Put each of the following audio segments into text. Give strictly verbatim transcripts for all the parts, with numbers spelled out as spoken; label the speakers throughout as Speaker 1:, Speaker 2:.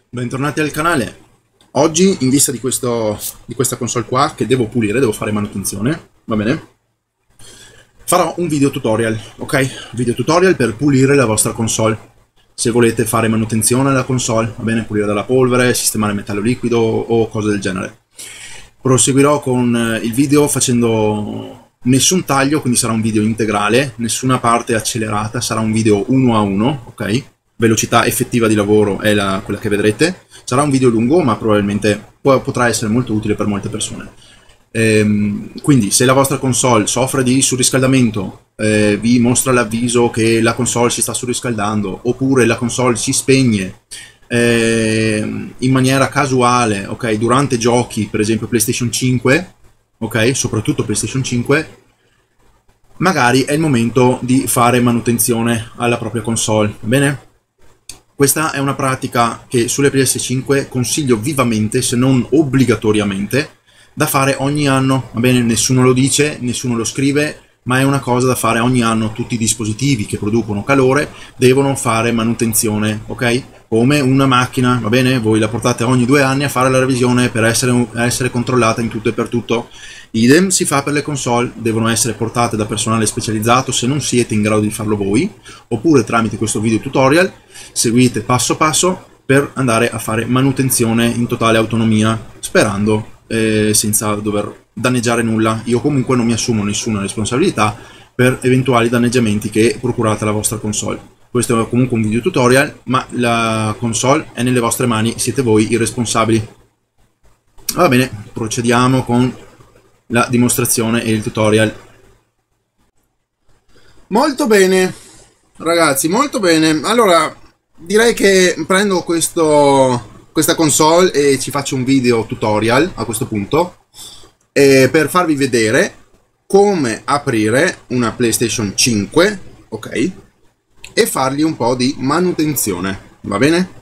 Speaker 1: Bentornati al canale. Oggi, in vista di, questo, di questa console qua, che devo pulire, devo fare manutenzione, va bene? Farò un video tutorial, ok? Video tutorial per pulire la vostra console. Se volete fare manutenzione alla console, va bene? Pulire dalla polvere, sistemare metallo liquido o cose del genere. Proseguirò con il video facendo nessun taglio, quindi sarà un video integrale, nessuna parte accelerata, sarà un video uno a uno, ok? Velocità effettiva di lavoro è la, quella che vedrete. Sarà un video lungo, ma probabilmente potrà essere molto utile per molte persone. Ehm, quindi, se la vostra console soffre di surriscaldamento, eh, vi mostra l'avviso che la console si sta surriscaldando, oppure la console si spegne eh, in maniera casuale, ok, durante giochi, per esempio PlayStation cinque, ok, soprattutto PlayStation cinque, magari è il momento di fare manutenzione alla propria console, va bene? Questa è una pratica che sulle P S cinque consiglio vivamente, se non obbligatoriamente, da fare ogni anno, va bene? Nessuno lo dice, nessuno lo scrive, ma è una cosa da fare ogni anno. Tutti i dispositivi che producono calore devono fare manutenzione, ok? Come una macchina, va bene? Voi la portate ogni due anni a fare la revisione per essere, essere controllata in tutto e per tutto. Idem si fa per le console, devono essere portate da personale specializzato se non siete in grado di farlo voi, oppure tramite questo video tutorial seguite passo passo per andare a fare manutenzione in totale autonomia, sperando eh, senza dover danneggiare nulla. Io comunque non mi assumo nessuna responsabilità per eventuali danneggiamenti che procurate alla vostra console. Questo è comunque un video tutorial, ma la console è nelle vostre mani, siete voi i responsabili. Va bene, procediamo con la dimostrazione e il tutorial. Molto bene, ragazzi, molto bene. Allora, direi che prendo questo, questa console e ci faccio un video tutorial a questo punto, eh, per farvi vedere come aprire una PlayStation cinque, ok? E fargli un po' di manutenzione, va bene?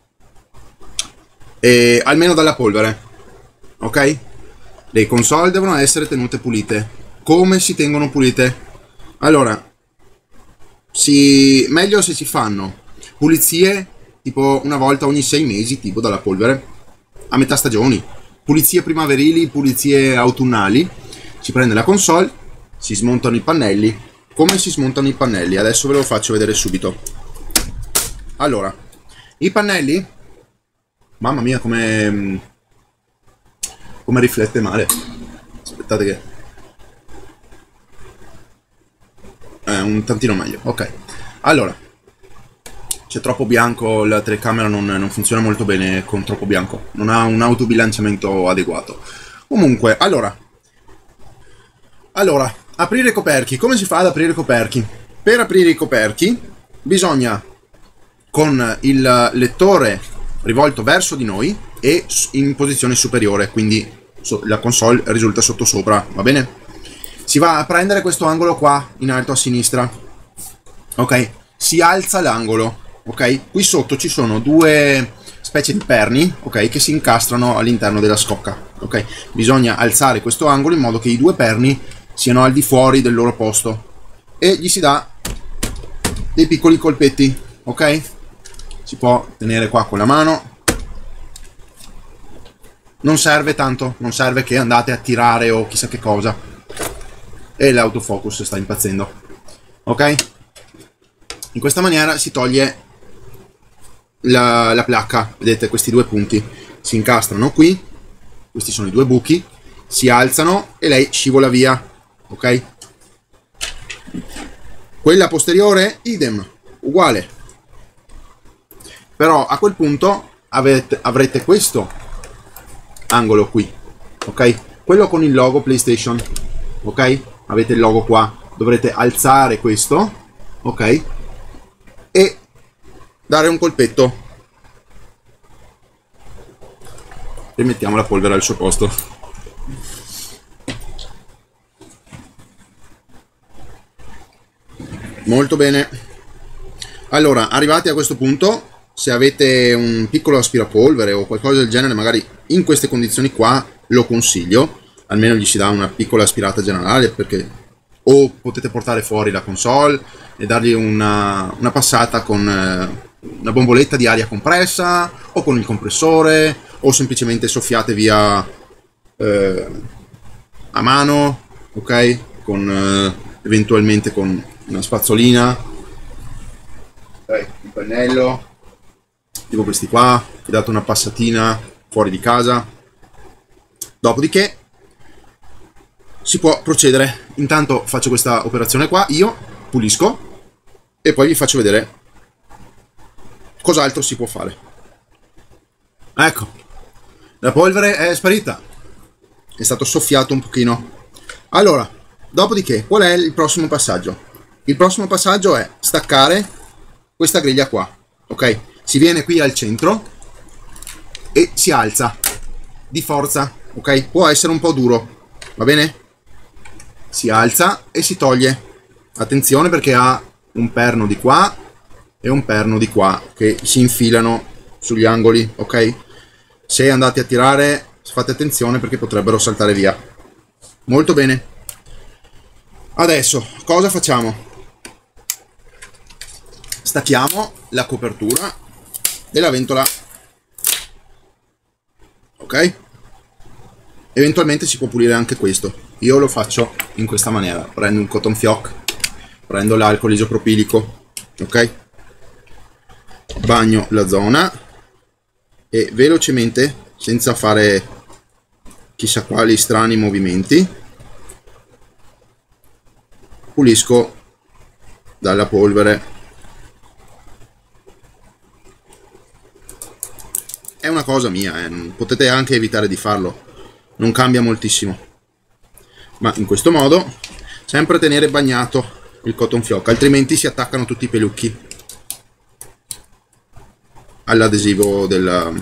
Speaker 1: E almeno dalla polvere, ok? Le console devono essere tenute pulite. Come si tengono pulite? Allora, si... meglio se si fanno pulizie tipo una volta ogni sei mesi, tipo dalla polvere, a metà stagioni. Pulizie primaverili, pulizie autunnali. Si prende la console, si smontano i pannelli. Come si smontano i pannelli? Adesso ve lo faccio vedere subito. Allora, i pannelli, mamma mia come... come riflette male. Aspettate che è un tantino meglio, ok. Allora, c'è troppo bianco, la telecamera non, non funziona molto bene con troppo bianco, non ha un autobilanciamento adeguato. Comunque, allora allora aprire i coperchi. Come si fa ad aprire i coperchi? Per aprire i coperchi bisogna, con il lettore rivolto verso di noi e in posizione superiore, quindi la console risulta sotto sopra, va bene? Si va a prendere questo angolo qua in alto a sinistra, ok? Si alza l'angolo, ok? Qui sotto ci sono due specie di perni, ok? Che si incastrano all'interno della scocca, ok? Bisogna alzare questo angolo in modo che i due perni siano al di fuori del loro posto e gli si dà dei piccoli colpetti, ok? Si può tenere qua con la mano. Non serve tanto, non serve che andate a tirare o chissà che cosa. E l'autofocus sta impazzendo, ok? In questa maniera si toglie la, la placca. Vedete, questi due punti si incastrano qui, questi sono i due buchi, si alzano e lei scivola via, ok? Quella posteriore, idem, uguale. Però a quel punto avete, avrete questo angolo qui, ok? Quello con il logo PlayStation, ok? Avete il logo qua, dovrete alzare questo, ok? E dare un colpetto. Rimettiamo la polvere al suo posto. Molto bene. Allora, arrivati a questo punto, se avete un piccolo aspirapolvere o qualcosa del genere, magari in queste condizioni qua lo consiglio, almeno gli si dà una piccola aspirata generale, perché o potete portare fuori la console e dargli una, una passata con, eh, una bomboletta di aria compressa o con il compressore, o semplicemente soffiate via eh, a mano, ok, con eh, eventualmente con una spazzolina, ok, un pennello tipo questi qua, vi date una passatina fuori di casa. Dopodiché si può procedere. Intanto faccio questa operazione qua, io pulisco e poi vi faccio vedere cos'altro si può fare. Ecco, la polvere è sparita, è stato soffiato un pochino. Allora, dopodiché qual è il prossimo passaggio? Il prossimo passaggio è staccare questa griglia qua, ok? Si viene qui al centro e si alza di forza, ok? Può essere un po' duro, va bene? Si alza e si toglie. Attenzione perché ha un perno di qua e un perno di qua che si infilano sugli angoli, ok? Se andate a tirare fate attenzione perché potrebbero saltare via. Molto bene. Adesso cosa facciamo? Stacchiamo la copertura della ventola, ok? Eventualmente si può pulire anche questo. Io lo faccio in questa maniera: prendo un cotton fioc, prendo l'alcol isopropilico, ok, bagno la zona e velocemente, senza fare chissà quali strani movimenti, pulisco dalla polvere. È una cosa mia, eh. Potete anche evitare di farlo, non cambia moltissimo, ma in questo modo sempre tenere bagnato il cotton fioc, altrimenti si attaccano tutti i pelucchi all'adesivo della,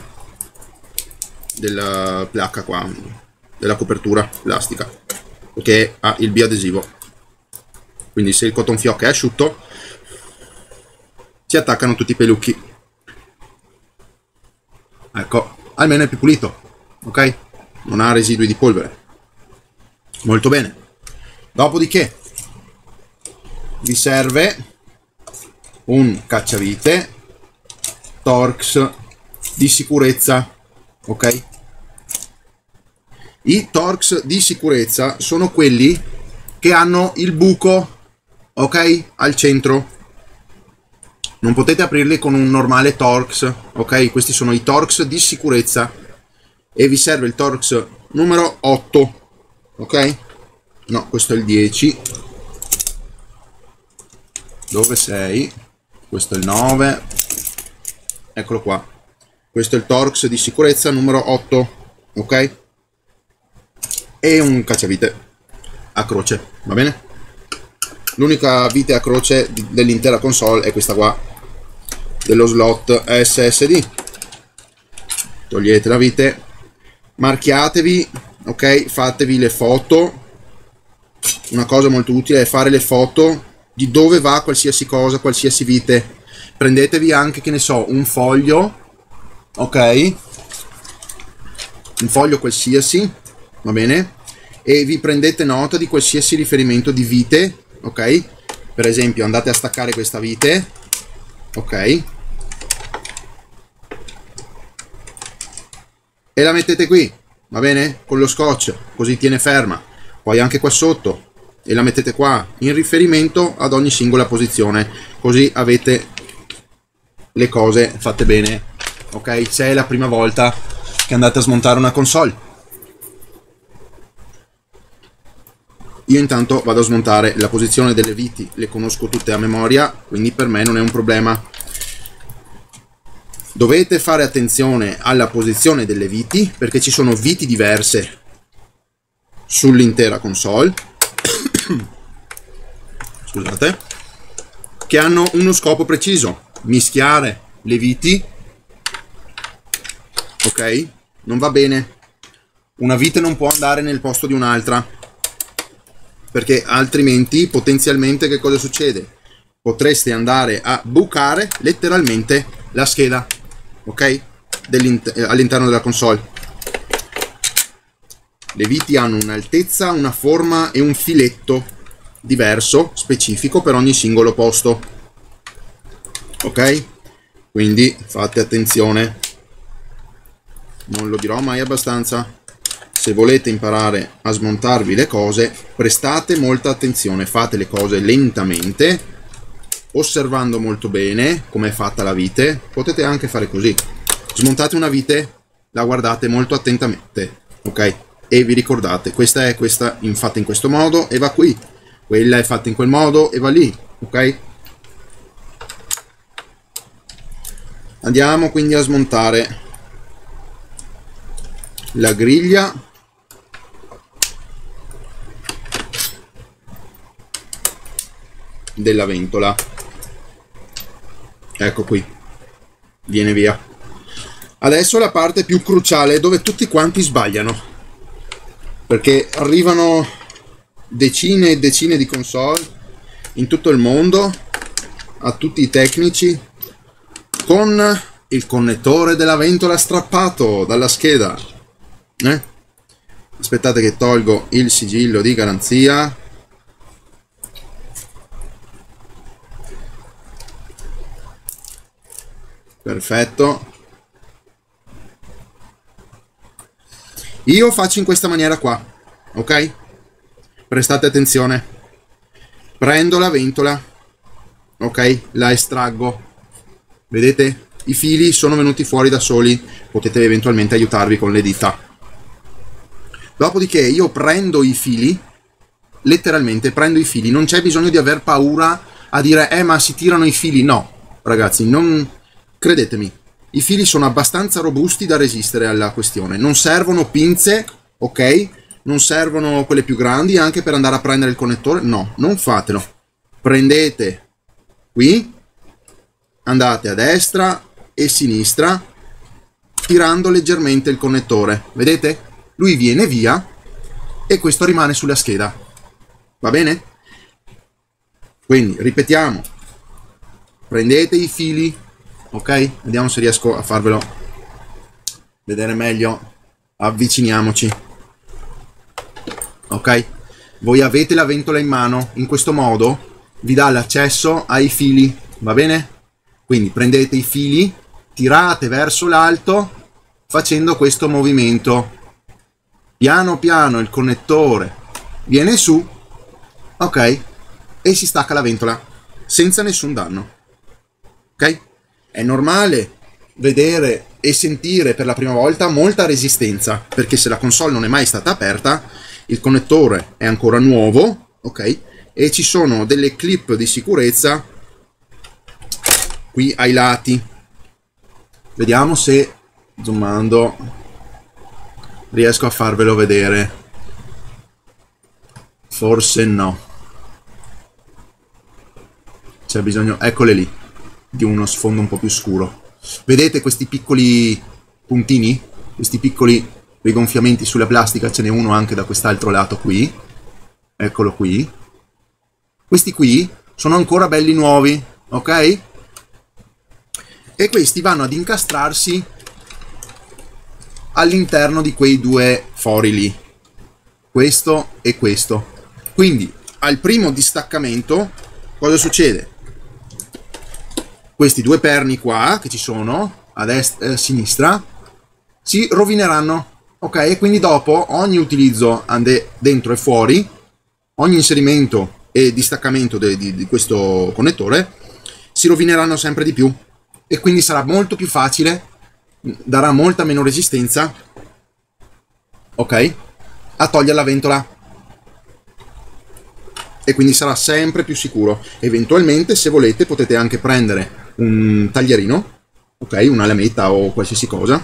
Speaker 1: della placca qua, della copertura plastica, che ha il biadesivo. Quindi se il cotton fioc è asciutto si attaccano tutti i pelucchi. Ecco, almeno è più pulito, ok? Non ha residui di polvere. Molto bene. Dopodiché vi serve un cacciavite Torx di sicurezza, ok? I Torx di sicurezza sono quelli che hanno il buco, ok, al centro. Non potete aprirli con un normale Torx, ok? Questi sono i Torx di sicurezza e vi serve il Torx numero otto, ok? No, questo è il dieci. Dove sei? Questo è il nove. Eccolo qua. Questo è il Torx di sicurezza numero otto, ok? E un cacciavite a croce, va bene? L'unica vite a croce dell'intera console è questa qua, dello slot S S D. Togliete la vite, marchiatevi, ok? Fatevi le foto. Una cosa molto utile è fare le foto di dove va qualsiasi cosa, qualsiasi vite. Prendetevi anche, che ne so, un foglio, ok? Un foglio qualsiasi, va bene? E vi prendete nota di qualsiasi riferimento di vite, ok? Per esempio andate a staccare questa vite, ok, e la mettete qui, va bene, con lo scotch, così tiene ferma. Poi anche qua sotto, e la mettete qua in riferimento ad ogni singola posizione, così avete le cose fatte bene, ok? Se è la prima volta che andate a smontare una console. Io intanto vado a smontare la posizione delle viti, le conosco tutte a memoria, quindi per me non è un problema. Dovete fare attenzione alla posizione delle viti, perché ci sono viti diverse sull'intera console, scusate, che hanno uno scopo preciso: mischiare le viti, ok? Non va bene. Una vite non può andare nel posto di un'altra, perché altrimenti potenzialmente che cosa succede? Potreste andare a bucare letteralmente la scheda, ok? All'interno della console. Le viti hanno un'altezza, una forma e un filetto diverso, specifico per ogni singolo posto, ok? quindi fate attenzione, non lo dirò mai abbastanza. Se volete imparare a smontarvi le cose, prestate molta attenzione, fate le cose lentamente, osservando molto bene come è fatta la vite. Potete anche fare così: smontate una vite, la guardate molto attentamente, ok? E vi ricordate, questa è questa fatta in questo modo e va qui, quella è fatta in quel modo e va lì, ok? Andiamo quindi a smontare la griglia della ventola. Ecco qui, viene via. Adesso la parte più cruciale, dove tutti quanti sbagliano, perché arrivano decine e decine di console in tutto il mondo a tutti i tecnici con il connettore della ventola strappato dalla scheda. eh? Aspettate che tolgo il sigillo di garanzia. Perfetto. Io faccio in questa maniera qua, ok? Prestate attenzione. Prendo la ventola, ok? La estraggo. Vedete? I fili sono venuti fuori da soli. Potete eventualmente aiutarvi con le dita. Dopodiché io prendo i fili, letteralmente prendo i fili. Non c'è bisogno di aver paura a dire eh ma si tirano i fili. No, ragazzi, non... Credetemi, i fili sono abbastanza robusti da resistere alla questione. Non servono pinze, ok? Non servono quelle più grandi anche per andare a prendere il connettore. No, non fatelo. Prendete qui, andate a destra e sinistra, tirando leggermente il connettore. Vedete? Lui viene via e questo rimane sulla scheda. Va bene? Quindi, ripetiamo. Prendete i fili. Ok, vediamo se riesco a farvelo vedere meglio. Avviciniamoci. Ok, voi avete la ventola in mano, in questo modo vi dà l'accesso ai fili, va bene? Quindi prendete i fili, tirate verso l'alto facendo questo movimento. Piano piano il connettore viene su, ok, e si stacca la ventola senza nessun danno. Ok? È normale vedere e sentire per la prima volta molta resistenza, perché se la console non è mai stata aperta, il connettore è ancora nuovo, ok? E ci sono delle clip di sicurezza qui ai lati. Vediamo se zoomando riesco a farvelo vedere. Forse no. C'è bisogno, eccole lì, di uno sfondo un po' più scuro. Vedete questi piccoli puntini? Questi piccoli rigonfiamenti sulla plastica? Ce n'è uno anche da quest'altro lato qui. Eccolo qui. Questi qui sono ancora belli nuovi, ok? E questi vanno ad incastrarsi all'interno di quei due fori lì. Questo e questo. Quindi, al primo distaccamento, cosa succede? Questi due perni qua, che ci sono, a destra e a sinistra, si rovineranno, ok? E quindi dopo, ogni utilizzo dentro e fuori, ogni inserimento e distaccamento di, di, di questo connettore, si rovineranno sempre di più. E quindi sarà molto più facile, darà molta meno resistenza, ok? A togliere la ventola. E quindi sarà sempre più sicuro. Eventualmente, se volete, potete anche prendere un taglierino, ok, una lametta o qualsiasi cosa,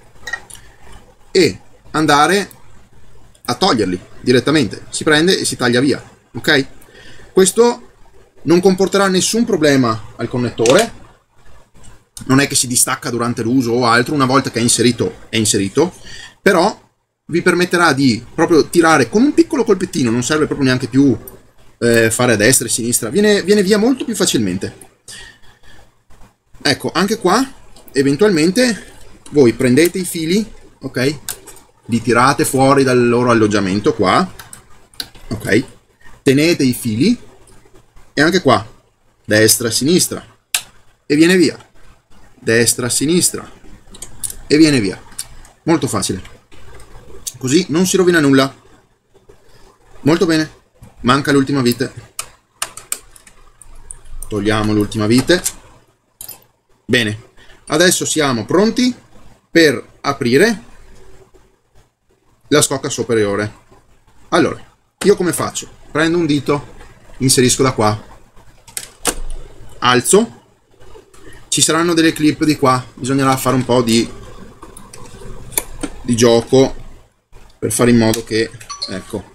Speaker 1: e andare a toglierli direttamente. Si prende e si taglia via, ok? Questo non comporterà nessun problema al connettore, non è che si distacca durante l'uso o altro. Una volta che è inserito è inserito, però vi permetterà di proprio tirare con un piccolo colpettino. Non serve proprio neanche più eh, fare a destra e a sinistra, viene, viene via molto più facilmente. Ecco, anche qua, eventualmente, voi prendete i fili, ok? Li tirate fuori dal loro alloggiamento qua, ok? Tenete i fili, e anche qua, destra e sinistra, e viene via. destra, sinistra e viene via. Molto facile, così non si rovina nulla. Molto bene. Manca l'ultima vite, togliamo l'ultima vite. Bene, adesso siamo pronti per aprire la scocca superiore. Allora, io come faccio? Prendo un dito, inserisco da qua, alzo, ci saranno delle clip di qua, bisognerà fare un po' di, di gioco per fare in modo che, ecco,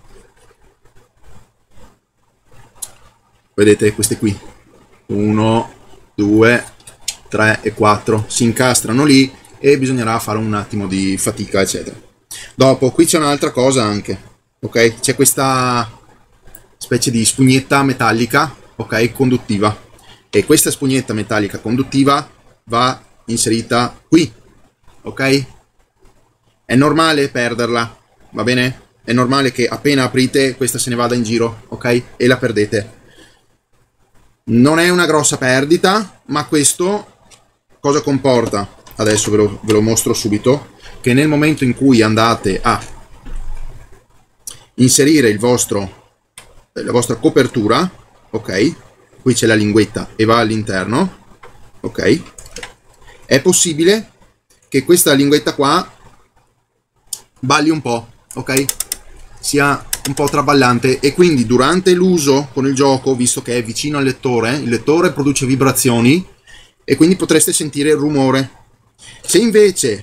Speaker 1: vedete queste qui, uno, due, tre e quattro, si incastrano lì e bisognerà fare un attimo di fatica, eccetera. Dopo, qui c'è un'altra cosa anche, ok? C'è questa specie di spugnetta metallica, ok, conduttiva, e questa spugnetta metallica conduttiva va inserita qui, ok? È normale perderla, va bene? È normale che appena aprite questa se ne vada in giro, ok? E la perdete. Non è una grossa perdita, ma questo cosa comporta? Adesso ve lo, ve lo mostro subito, che nel momento in cui andate a inserire il vostro, la vostra copertura, ok? Qui c'è la linguetta e va all'interno, ok? È possibile che questa linguetta qua balli un po', ok? Sia un po' traballante, e quindi durante l'uso con il gioco, visto che è vicino al lettore, il lettore produce vibrazioni e quindi potreste sentire il rumore. Se invece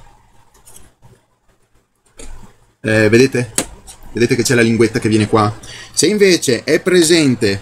Speaker 1: eh, vedete? Vedete che c'è la linguetta che viene qua. Se invece è presente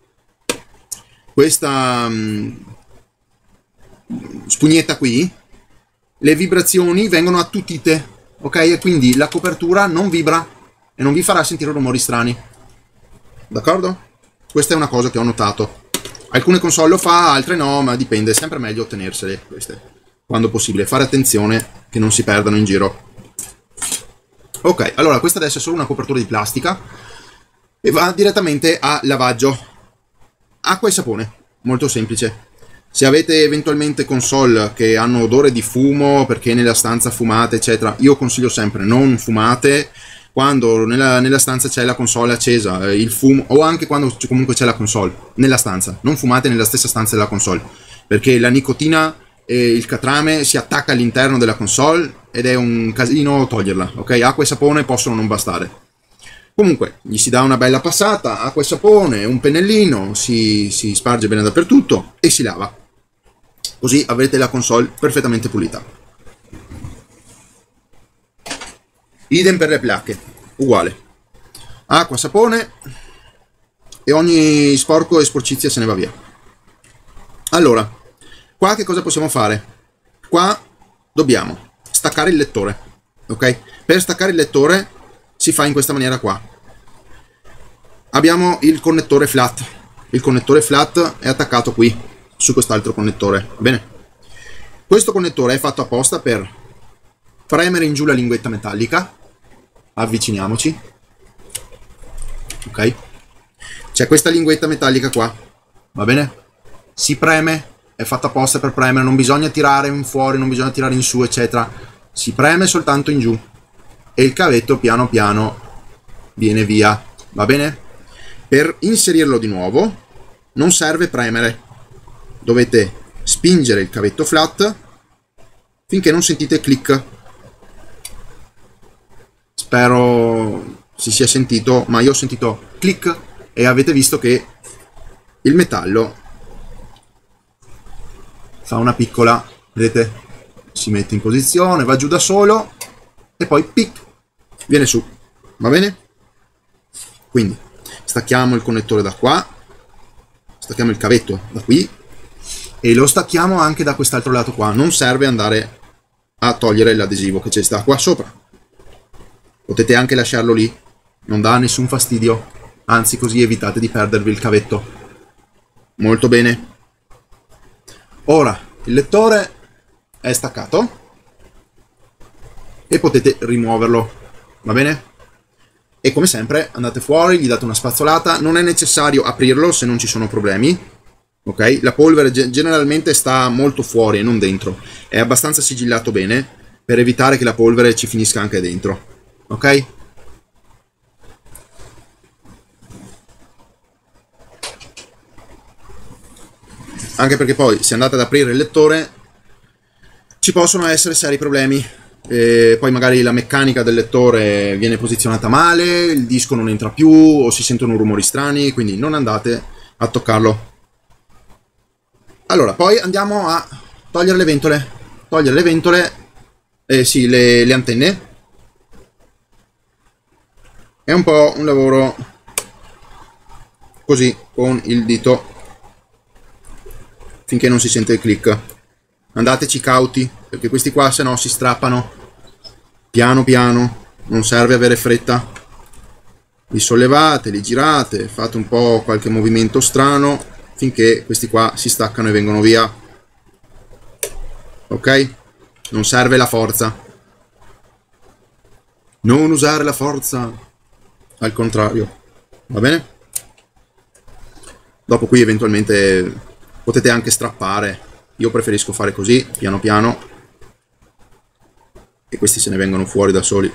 Speaker 1: questa um, spugnetta qui, le vibrazioni vengono attutite, ok? E quindi la copertura non vibra e non vi farà sentire rumori strani, d'accordo? Questa è una cosa che ho notato. Alcune console lo fa, altre no, ma dipende, è sempre meglio ottenersele queste quando possibile, fare attenzione che non si perdano in giro. Ok, allora questa adesso è solo una copertura di plastica e va direttamente a lavaggio. Acqua e sapone, molto semplice. Se avete eventualmente console che hanno odore di fumo perché nella stanza fumate, eccetera, io consiglio sempre non fumate quando nella, nella stanza c'è la console accesa, il fumo, o anche quando comunque c'è la console nella stanza. Non fumate nella stessa stanza della console, perché la nicotina e il catrame si attacca all'interno della console ed è un casino toglierla, ok? Acqua e sapone possono non bastare. Comunque gli si dà una bella passata, acqua e sapone, un pennellino, si, si sparge bene dappertutto e si lava. Così avrete la console perfettamente pulita. Idem per le placche, uguale. Acqua, sapone e ogni sporco e sporcizia se ne va via. Allora, qua che cosa possiamo fare? Qua dobbiamo staccare il lettore, ok? Per staccare il lettore si fa in questa maniera qua. Abbiamo il connettore flat. Il connettore flat è attaccato qui, su quest'altro connettore, va bene? Questo connettore è fatto apposta per premere in giù la linguetta metallica. Avviciniamoci, ok? C'è questa linguetta metallica qua, va bene? Si preme, è fatta apposta per premere, non bisogna tirare in fuori, non bisogna tirare in su, eccetera. Si preme soltanto in giù e il cavetto piano piano viene via, va bene? Per inserirlo di nuovo non serve premere, dovete spingere il cavetto flat finché non sentite click. Spero si sia sentito, ma io ho sentito click e avete visto che il metallo fa una piccola, vedete, si mette in posizione, va giù da solo e poi pic, viene su, va bene? Quindi stacchiamo il connettore da qua, stacchiamo il cavetto da qui e lo stacchiamo anche da quest'altro lato qua. Non serve andare a togliere l'adesivo che ci sta qua sopra, potete anche lasciarlo lì, non dà nessun fastidio, anzi così evitate di perdervi il cavetto. Molto bene. Ora il lettore è staccato e potete rimuoverlo, va bene? E come sempre andate fuori, gli date una spazzolata, non è necessario aprirlo se non ci sono problemi, ok? La polvere generalmente sta molto fuori e non dentro, è abbastanza sigillato bene per evitare che la polvere ci finisca anche dentro, ok? Anche perché poi se andate ad aprire il lettore ci possono essere seri problemi, e poi magari la meccanica del lettore viene posizionata male, il disco non entra più o si sentono rumori strani, quindi non andate a toccarlo. Allora, poi andiamo a togliere le ventole, togliere le ventole, eh sì, le, le antenne. È un po' un lavoro così, con il dito, finché non si sente il click. Andateci cauti, perché questi qua se no si strappano. Piano piano, non serve avere fretta. Li sollevate, li girate, fate un po' qualche movimento strano finché questi qua si staccano e vengono via, ok? Non serve la forza, non usare la forza, al contrario, va bene? Dopo qui eventualmente potete anche strappare, io preferisco fare così, piano piano, e questi se ne vengono fuori da soli.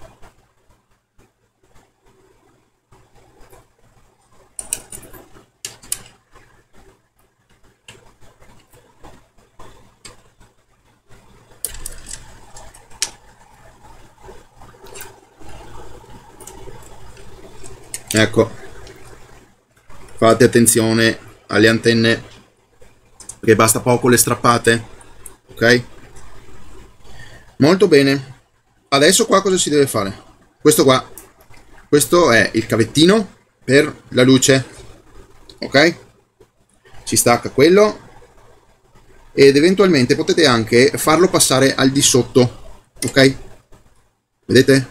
Speaker 1: Ecco, fate attenzione alle antenne, perché basta poco le strappate, ok? Molto bene. Adesso qua cosa si deve fare? Questo qua, questo è il cavettino per la luce, ok? Si stacca quello ed eventualmente potete anche farlo passare al di sotto, ok? Vedete?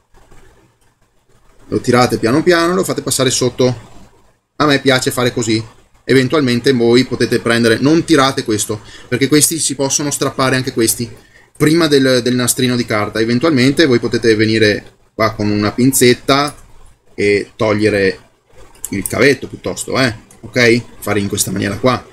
Speaker 1: Lo tirate piano piano, lo fate passare sotto. A me piace fare così. Eventualmente voi potete prendere, non tirate questo, perché questi si possono strappare anche questi prima del, del nastrino di carta. Eventualmente voi potete venire qua con una pinzetta e togliere il cavetto piuttosto, eh? Ok? Fare in questa maniera qua.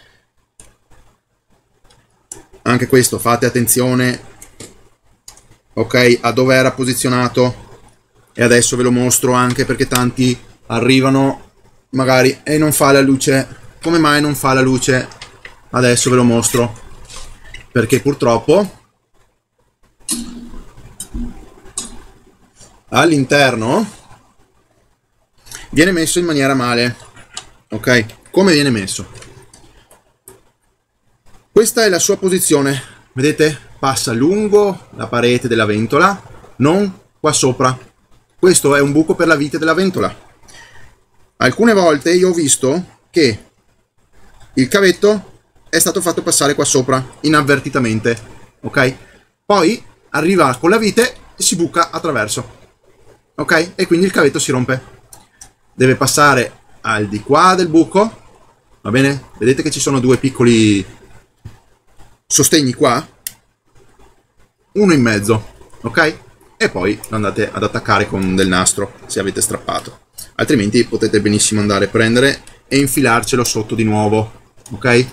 Speaker 1: Anche questo fate attenzione, ok, a dove era posizionato. E adesso ve lo mostro anche perché tanti arrivano magari e non fa la luce. Come mai non fa la luce? Adesso ve lo mostro, perché purtroppo all'interno viene messo in maniera male, ok? Come viene messo? Questa è la sua posizione, vedete? Passa lungo la parete della ventola, non qua sopra. Questo è un buco per la vite della ventola. Alcune volte io ho visto che il cavetto è stato fatto passare qua sopra inavvertitamente, ok? Poi arriva con la vite e si buca attraverso, ok? E quindi il cavetto si rompe. Deve passare al di qua del buco, va bene? Vedete che ci sono due piccoli sostegni qua, uno in mezzo, ok? E poi lo andate ad attaccare con del nastro se avete strappato, altrimenti potete benissimo andare a prendere e infilarcelo sotto di nuovo, ok?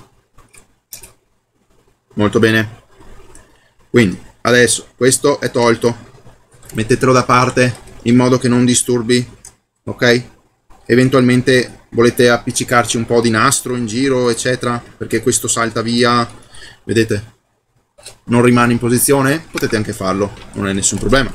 Speaker 1: Molto bene. Quindi adesso questo è tolto, mettetelo da parte in modo che non disturbi, ok? Eventualmente volete appiccicarci un po' di nastro in giro eccetera, perché questo salta via, vedete? Non rimane in posizione, potete anche farlo, non è nessun problema.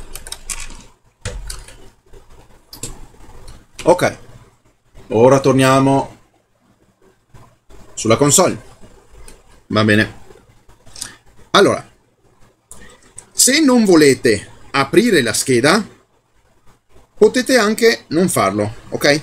Speaker 1: Ok, ora torniamo sulla console. Va bene. Allora, se non volete aprire la scheda, potete anche non farlo, ok?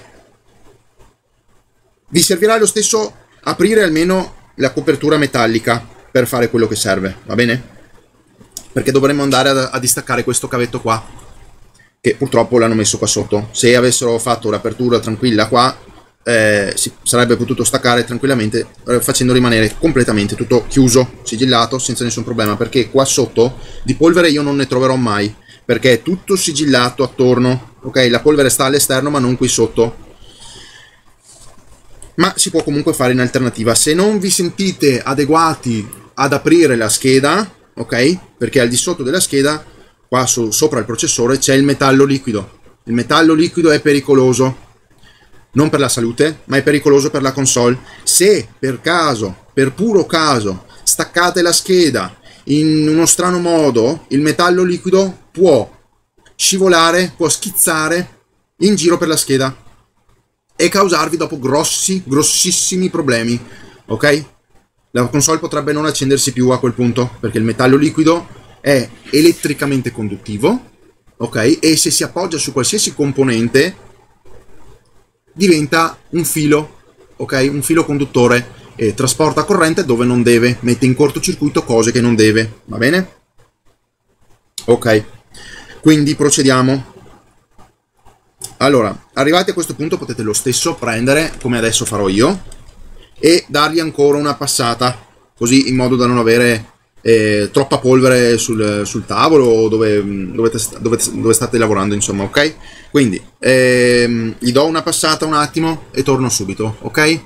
Speaker 1: Vi servirà lo stesso aprire almeno la copertura metallica per fare quello che serve, va bene? Perché dovremmo andare a, a distaccare questo cavetto qua, che purtroppo l'hanno messo qua sotto. Se avessero fatto l'apertura tranquilla qua, eh, si sarebbe potuto staccare tranquillamente, eh, facendo rimanere completamente tutto chiuso, sigillato, senza nessun problema, perché qua sotto di polvere io non ne troverò mai, perché è tutto sigillato attorno, ok? La polvere sta all'esterno ma non qui sotto. ma si può comunque fare in alternativa. Se non vi sentite adeguati ad aprire la scheda, ok? Perché al di sotto della scheda, qua su, sopra il processore, c'è il metallo liquido. Il metallo liquido è pericoloso, non per la salute, ma è pericoloso per la console. Se per caso, per puro caso, staccate la scheda in uno strano modo, il metallo liquido può scivolare, può schizzare in giro per la scheda e causarvi dopo grossi, grossissimi problemi, ok? La console potrebbe non accendersi più a quel punto, perché il metallo liquido è elettricamente conduttivo, ok? E se si appoggia su qualsiasi componente diventa un filo, ok? Un filo conduttore e trasporta corrente dove non deve, mette in cortocircuito cose che non deve, va bene? Ok, quindi procediamo. Allora, arrivati a questo punto potete lo stesso prendere, come adesso farò io, e dargli ancora una passata, così in modo da non avere eh, troppa polvere sul, sul tavolo o dove, dove, dove, dove state lavorando, insomma, ok? Quindi ehm, gli do una passata un attimo e torno subito, ok?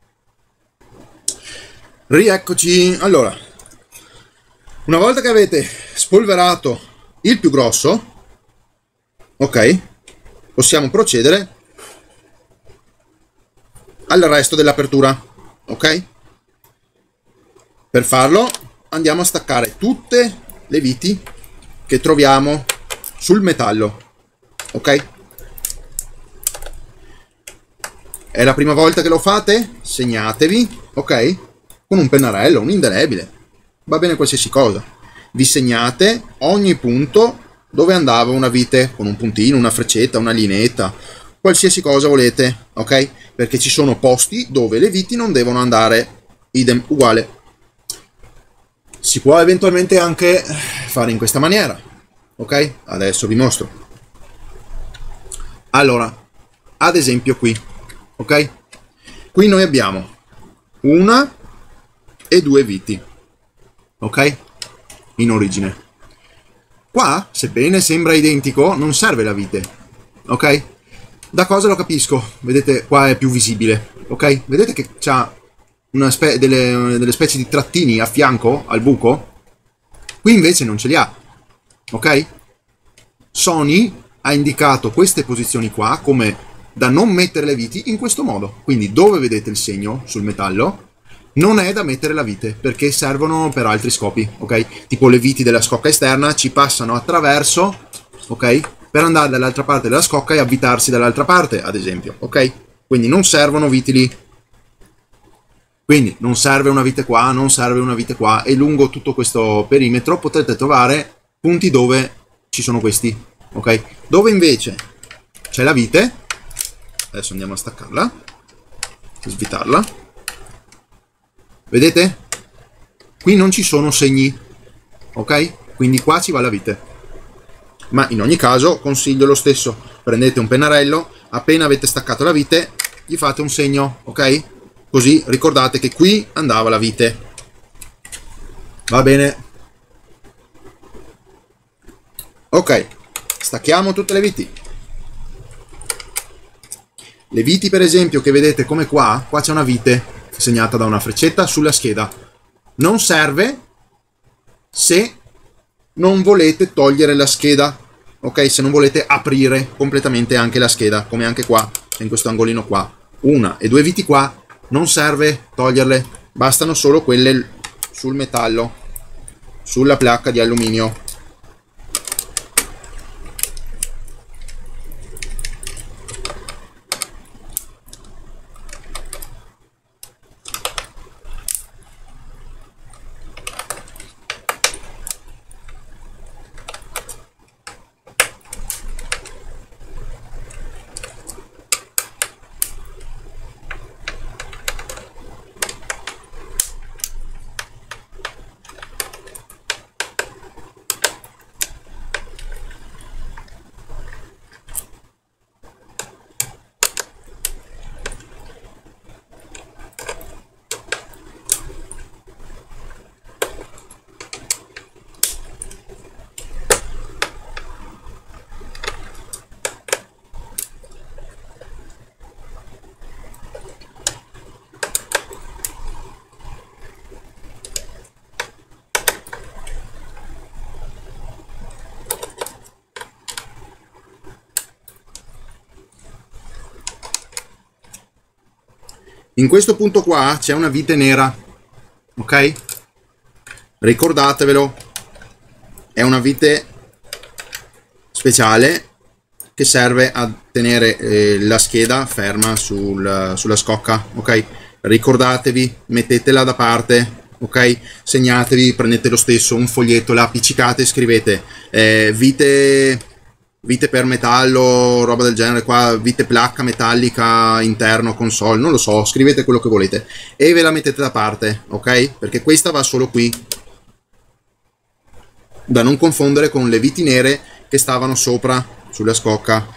Speaker 1: Rieccoci. Allora, una volta che avete spolverato il più grosso, ok, possiamo procedere al resto dell'apertura, ok? Per farlo andiamo a staccare tutte le viti che troviamo sul metallo, ok? È la prima volta che lo fate? Segnatevi, ok? Con un pennarello, un indelebile, va bene qualsiasi cosa. Vi segnate ogni punto dove andava una vite, con un puntino, una freccetta, una lineetta, qualsiasi cosa volete, ok? Perché ci sono posti dove le viti non devono andare, idem, uguale. Si può eventualmente anche fare in questa maniera, ok? Adesso vi mostro. Allora, ad esempio qui, ok? Qui noi abbiamo una e due viti, ok? In origine. Qua, sebbene sembra identico, non serve la vite, ok? Da cosa lo capisco? Vedete, qua è più visibile, ok? Vedete che c'ha una spe delle, delle specie di trattini a fianco al buco? Qui invece non ce li ha, ok? Sony ha indicato queste posizioni qua come da non mettere le viti in questo modo. Quindi dove vedete il segno sul metallo non è da mettere la vite, perché servono per altri scopi, ok? Tipo le viti della scocca esterna ci passano attraverso, ok? Per andare dall'altra parte della scocca e avvitarsi dall'altra parte, ad esempio, ok? Quindi non servono viti lì. Quindi non serve una vite qua, non serve una vite qua, e lungo tutto questo perimetro potrete trovare punti dove ci sono questi, ok? Dove invece c'è la vite, adesso andiamo a staccarla, svitarla. Vedete? Qui non ci sono segni, ok? Quindi qua ci va la vite. Ma in ogni caso consiglio lo stesso. Prendete un pennarello, appena avete staccato la vite, gli fate un segno, ok? Così ricordate che qui andava la vite. Va bene? Ok, stacchiamo tutte le viti. Le viti per esempio che vedete come qua, qua c'è una vite segnata da una freccetta sulla scheda. Non serve se non volete togliere la scheda, ok? Se non volete aprire completamente anche la scheda, come anche qua, in questo angolino qua. Una e due viti qua, non serve toglierle, bastano solo quelle sul metallo, sulla placca di alluminio. In questo punto qua c'è una vite nera, ok? Ricordatevelo, è una vite speciale che serve a tenere eh, la scheda ferma sul, sulla scocca, ok? Ricordatevi, mettetela da parte, ok? Segnatevi, prendete lo stesso un foglietto, la appiccicate e scrivete eh, vite, vite per metallo, roba del genere qua, vite placca metallica interno console, non lo so, scrivete quello che volete e ve la mettete da parte, ok? Perché questa va solo qui, da non confondere con le viti nere che stavano sopra sulla scocca.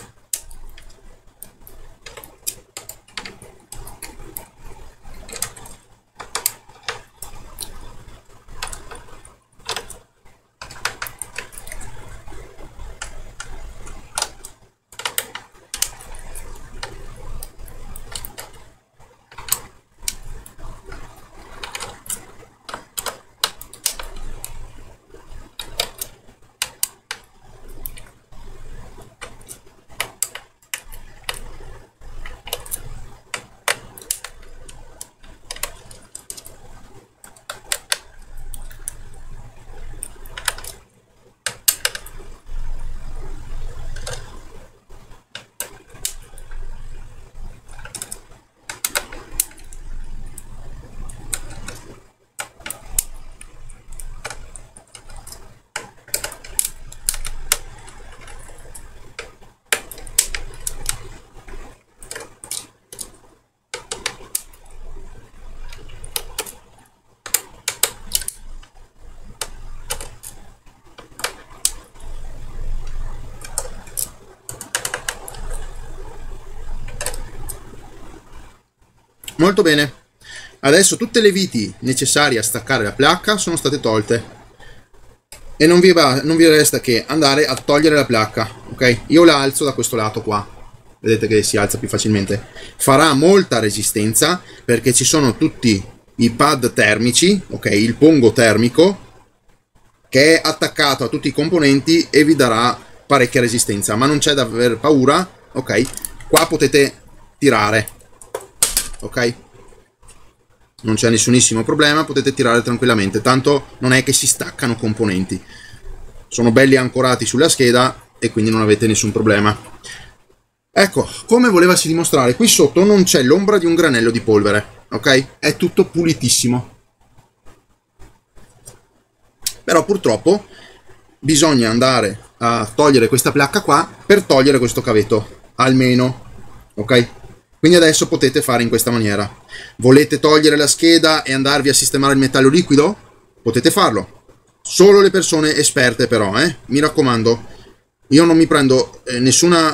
Speaker 1: Molto bene, adesso tutte le viti necessarie a staccare la placca sono state tolte e non vi, va, non vi resta che andare a togliere la placca, ok? Io la alzo da questo lato qua, vedete che si alza più facilmente. Farà molta resistenza perché ci sono tutti i pad termici, ok? Il pongo termico che è attaccato a tutti i componenti e vi darà parecchia resistenza, ma non c'è da aver paura, ok? Qua potete tirare, ok? Non c'è nessunissimo problema, potete tirare tranquillamente, tanto non è che si staccano componenti, sono belli ancorati sulla scheda e quindi non avete nessun problema. Ecco, come volevasi dimostrare, qui sotto non c'è l'ombra di un granello di polvere, ok? È tutto pulitissimo. Però purtroppo bisogna andare a togliere questa placca qua per togliere questo cavetto, almeno, ok? Quindi adesso potete fare in questa maniera. Volete togliere la scheda e andarvi a sistemare il metallo liquido? Potete farlo. Solo le persone esperte però, eh? Mi raccomando, io non mi prendo eh, nessuna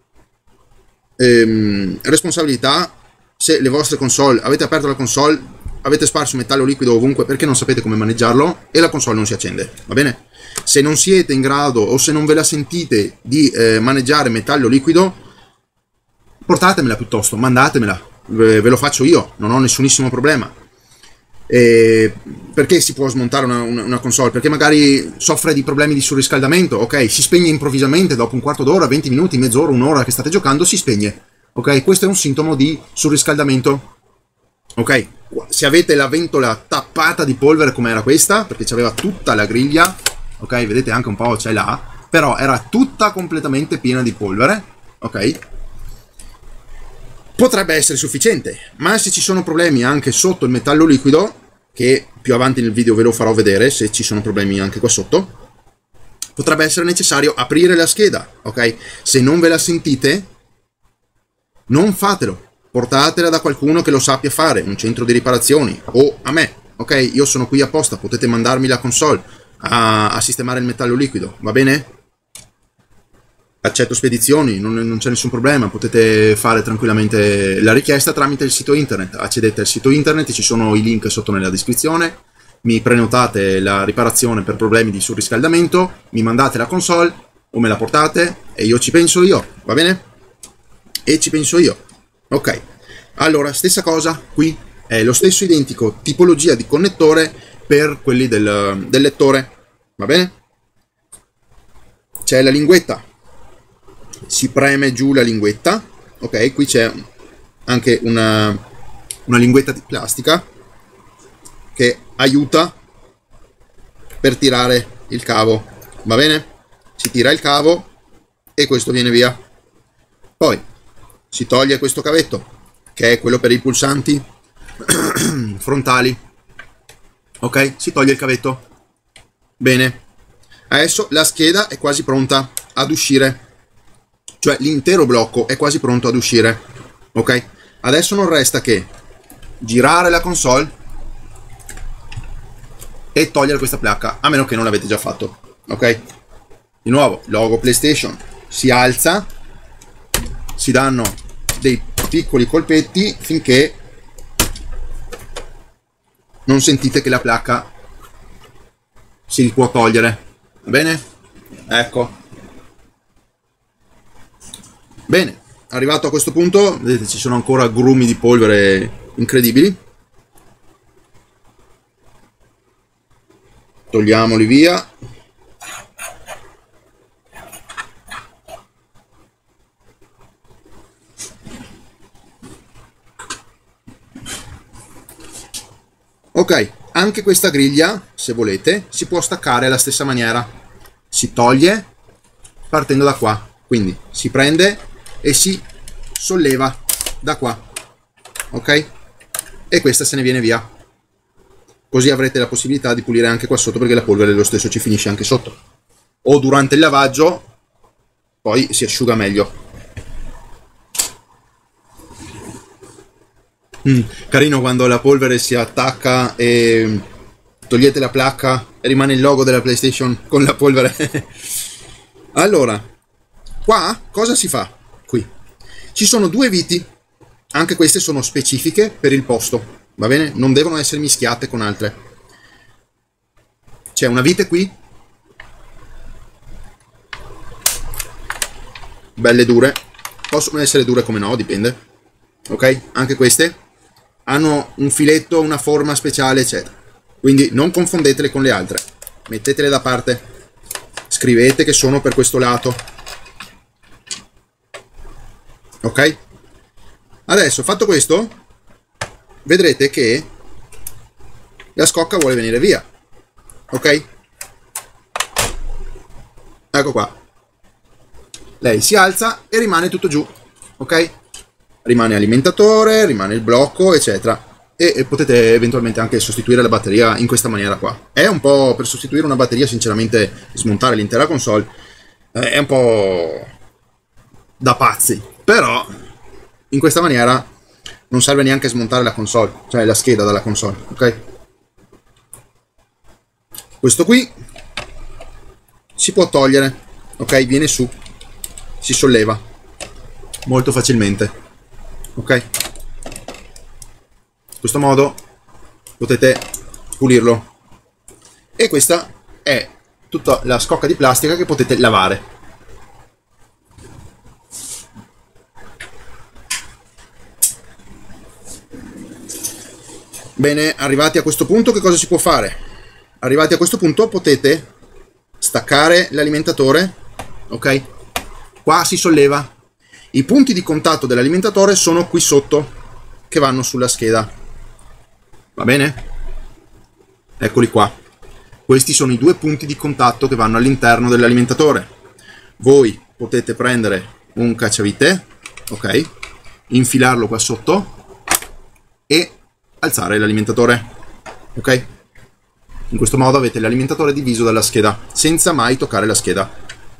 Speaker 1: ehm, responsabilità se le vostre console, avete aperto la console, avete sparso metallo liquido ovunque perché non sapete come maneggiarlo e la console non si accende, va bene? Se non siete in grado o se non ve la sentite di eh, maneggiare metallo liquido, portatemela piuttosto, mandatemela, ve lo faccio io, non ho nessunissimo problema. E perché si può smontare una, una, una console? Perché magari soffre di problemi di surriscaldamento, ok? Si spegne improvvisamente dopo un quarto d'ora, venti minuti, mezz'ora, un'ora che state giocando, si spegne, ok? Questo è un sintomo di surriscaldamento, ok? Se avete la ventola tappata di polvere come era questa, perché c'aveva tutta la griglia, ok? Vedete anche un po' c'è là, però era tutta completamente piena di polvere, ok? Potrebbe essere sufficiente, ma se ci sono problemi anche sotto il metallo liquido, che più avanti nel video ve lo farò vedere se ci sono problemi anche qua sotto, potrebbe essere necessario aprire la scheda, ok? Se non ve la sentite, non fatelo, portatela da qualcuno che lo sappia fare, un centro di riparazioni o a me, ok? Io sono qui apposta, potete mandarmi la console a, a sistemare il metallo liquido, va bene? Accetto spedizioni, non, non c'è nessun problema, potete fare tranquillamente la richiesta tramite il sito internet, accedete al sito internet, ci sono i link sotto nella descrizione, mi prenotate la riparazione per problemi di surriscaldamento, mi mandate la console o me la portate e io ci penso io, va bene? E ci penso io, ok. Allora, stessa cosa, qui è lo stesso identico tipologia di connettore per quelli del, del lettore, va bene? C'è la linguetta. Si preme giù la linguetta, ok? Qui c'è anche una, una linguetta di plastica che aiuta per tirare il cavo, va bene? Si tira il cavo e questo viene via. Poi si toglie questo cavetto che è quello per i pulsanti frontali, ok? Si toglie il cavetto. Bene, adesso la scheda è quasi pronta ad uscire, cioè l'intero blocco è quasi pronto ad uscire, ok? Adesso non resta che girare la console e togliere questa placca, a meno che non l'avete già fatto, ok? Di nuovo, logo PlayStation si alza, si danno dei piccoli colpetti finché non sentite che la placca si può togliere, va bene? Ecco. Bene, arrivato a questo punto, vedete ci sono ancora grumi di polvere incredibili. Togliamoli via. Ok, anche questa griglia, se volete, si può staccare alla stessa maniera. Si toglie partendo da qua, quindi si prende e si solleva da qua, ok? E questa se ne viene via. Così avrete la possibilità di pulire anche qua sotto, perché la polvere lo stesso ci finisce anche sotto. O durante il lavaggio, poi si asciuga meglio. Mm, carino quando la polvere si attacca e togliete la placca e rimane il logo della PlayStation con la polvere. Allora, qua cosa si fa? Qui ci sono due viti, anche queste sono specifiche per il posto, va bene? Non devono essere mischiate con altre. C'è una vite qui, belle dure, possono essere dure come no, dipende, ok? Anche queste hanno un filetto, una forma speciale, eccetera. Quindi non confondetele con le altre, mettetele da parte, scrivete che sono per questo lato, ok? Adesso, fatto questo, vedrete che la scocca vuole venire via, ok? Ecco qua, lei si alza e rimane tutto giù, ok? Rimane alimentatore, rimane il blocco, eccetera. E, e potete eventualmente anche sostituire la batteria in questa maniera qua. È un po' per sostituire una batteria, sinceramente, smontare l'intera console eh, è un po' da pazzi, però in questa maniera non serve neanche smontare la console, cioè la scheda dalla console, ok? Questo qui si può togliere, ok? Viene su, si solleva molto facilmente. Ok, in questo modo potete pulirlo. E questa è tutta la scocca di plastica che potete lavare. Bene, arrivati a questo punto che cosa si può fare? Arrivati a questo punto potete staccare l'alimentatore, ok? Qua si solleva. I punti di contatto dell'alimentatore sono qui sotto, che vanno sulla scheda. Va bene? Eccoli qua. Questi sono i due punti di contatto che vanno all'interno dell'alimentatore. Voi potete prendere un cacciavite, ok? Infilarlo qua sotto e alzare l'alimentatore, ok? In questo modo avete l'alimentatore diviso dalla scheda, senza mai toccare la scheda.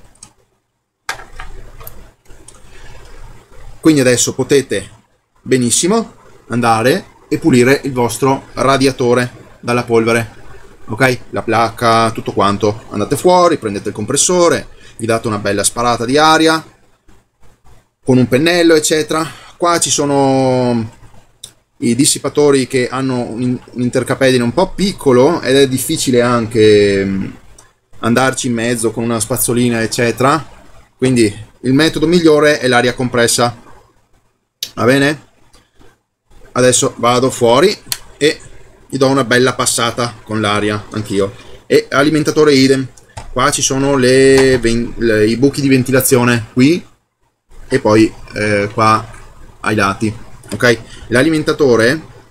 Speaker 1: Quindi adesso potete benissimo andare e pulire il vostro radiatore dalla polvere, ok? La placca, tutto quanto. Andate fuori, prendete il compressore, vi date una bella sparata di aria con un pennello, eccetera. Qua ci sono i dissipatori che hanno un intercapedine un po' piccolo ed è difficile anche andarci in mezzo con una spazzolina, eccetera. Quindi il metodo migliore è l'aria compressa. Va bene? Adesso vado fuori e gli do una bella passata con l'aria anch'io. E alimentatore idem. Qua ci sono le, le, i buchi di ventilazione qui e poi eh, qua ai lati, ok? L'alimentatore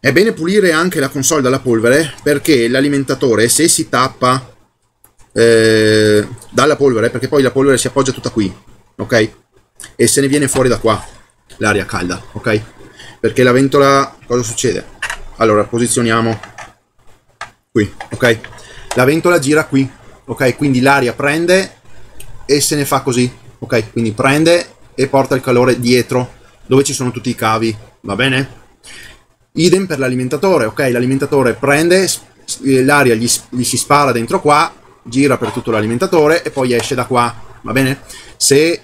Speaker 1: È bene pulire anche la console dalla polvere, perché l'alimentatore, se si tappa eh, dalla polvere, perché poi la polvere si appoggia tutta qui, ok? E se ne viene fuori da qua l'aria calda, ok? Perché la ventola, cosa succede? Allora, posizioniamo qui, ok? La ventola gira qui, ok? Quindi l'aria prende e se ne fa così, ok? Quindi prende e porta il calore dietro, dove ci sono tutti i cavi, va bene? Idem per l'alimentatore, ok? L'alimentatore prende, l'aria gli, gli si spara dentro qua, gira per tutto l'alimentatore e poi esce da qua, va bene? Se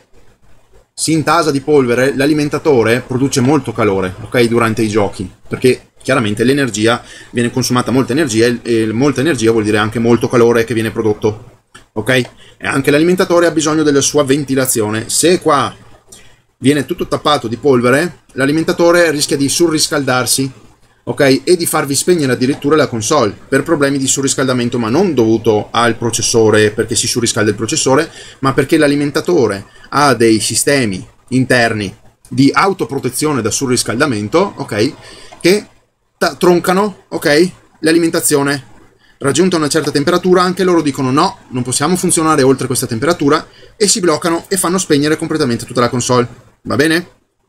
Speaker 1: si intasa di polvere, l'alimentatore produce molto calore, ok? Durante i giochi, perché chiaramente l'energia viene consumata, molta energia, e molta energia vuol dire anche molto calore che viene prodotto, ok? E anche l'alimentatore ha bisogno della sua ventilazione. Se qua viene tutto tappato di polvere, l'alimentatore rischia di surriscaldarsi, ok? E di farvi spegnere addirittura la console per problemi di surriscaldamento, ma non dovuto al processore, perché si surriscalda il processore, ma perché l'alimentatore ha dei sistemi interni di autoprotezione da surriscaldamento, ok? Che troncano, ok? L'alimentazione. Raggiunta una certa temperatura, anche loro dicono no, non possiamo funzionare oltre questa temperatura, e si bloccano e fanno spegnere completamente tutta la console, va bene?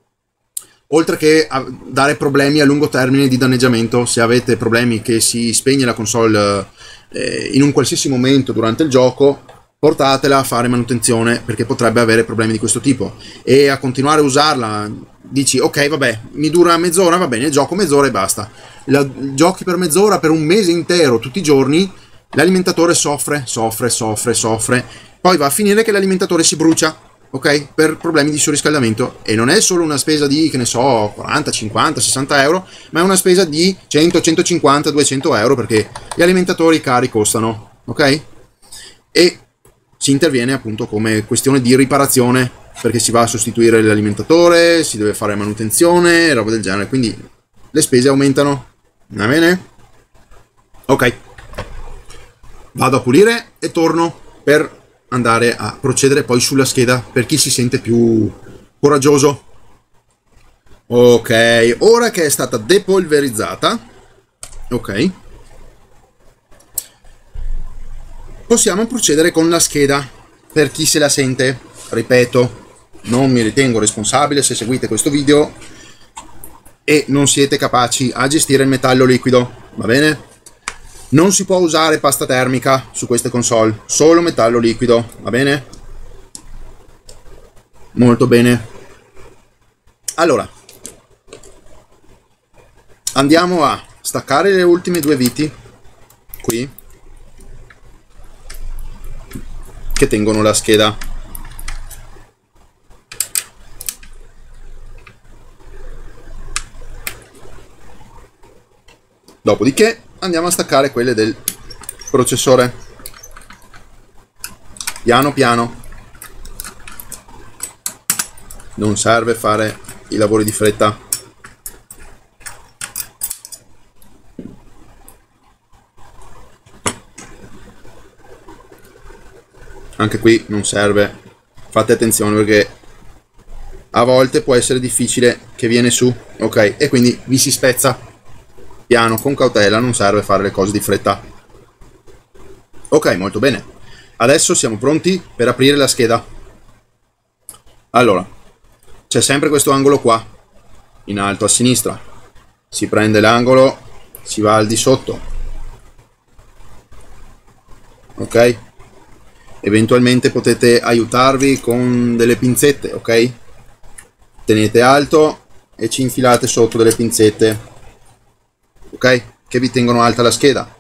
Speaker 1: Oltre che a dare problemi a lungo termine di danneggiamento. Se avete problemi che si spegne la console eh, in un qualsiasi momento durante il gioco, portatela a fare manutenzione, perché potrebbe avere problemi di questo tipo. E a continuare a usarla, dici ok vabbè, mi dura mezz'ora, va bene, gioco mezz'ora e basta. La, giochi per mezz'ora, per un mese intero, tutti i giorni, l'alimentatore soffre, soffre, soffre, soffre. Poi va a finire che l'alimentatore si brucia, ok? Per problemi di surriscaldamento. E non è solo una spesa di, che ne so, quaranta, cinquanta, sessanta euro, ma è una spesa di cento, centocinquanta, duecento euro, perché gli alimentatori cari costano, ok? E si interviene appunto come questione di riparazione, perché si va a sostituire l'alimentatore, si deve fare manutenzione, roba del genere, quindi le spese aumentano, va bene? Ok, vado a pulire e torno per andare a procedere poi sulla scheda per chi si sente più coraggioso. Ok, ora che è stata depolverizzata, ok, possiamo procedere con la scheda per chi se la sente. Ripeto, non mi ritengo responsabile se seguite questo video e non siete capaci a gestire il metallo liquido, va bene? Non si può usare pasta termica su queste console, solo metallo liquido, va bene? Molto bene. Allora, andiamo a staccare le ultime due viti qui che tengono la scheda. Dopodiché andiamo a staccare quelle del processore, piano piano, non serve fare i lavori di fretta. Anche qui non serve, fate attenzione perché a volte può essere difficile che viene su, ok, e quindi vi si spezza. Piano, con cautela, non serve fare le cose di fretta. Ok, molto bene. Adesso siamo pronti per aprire la scheda. Allora, c'è sempre questo angolo qua, in alto a sinistra. Si prende l'angolo, si va al di sotto. Ok? Eventualmente potete aiutarvi con delle pinzette, ok? Tenete alto e ci infilate sotto delle pinzette, ok, che vi tengono alta la scheda.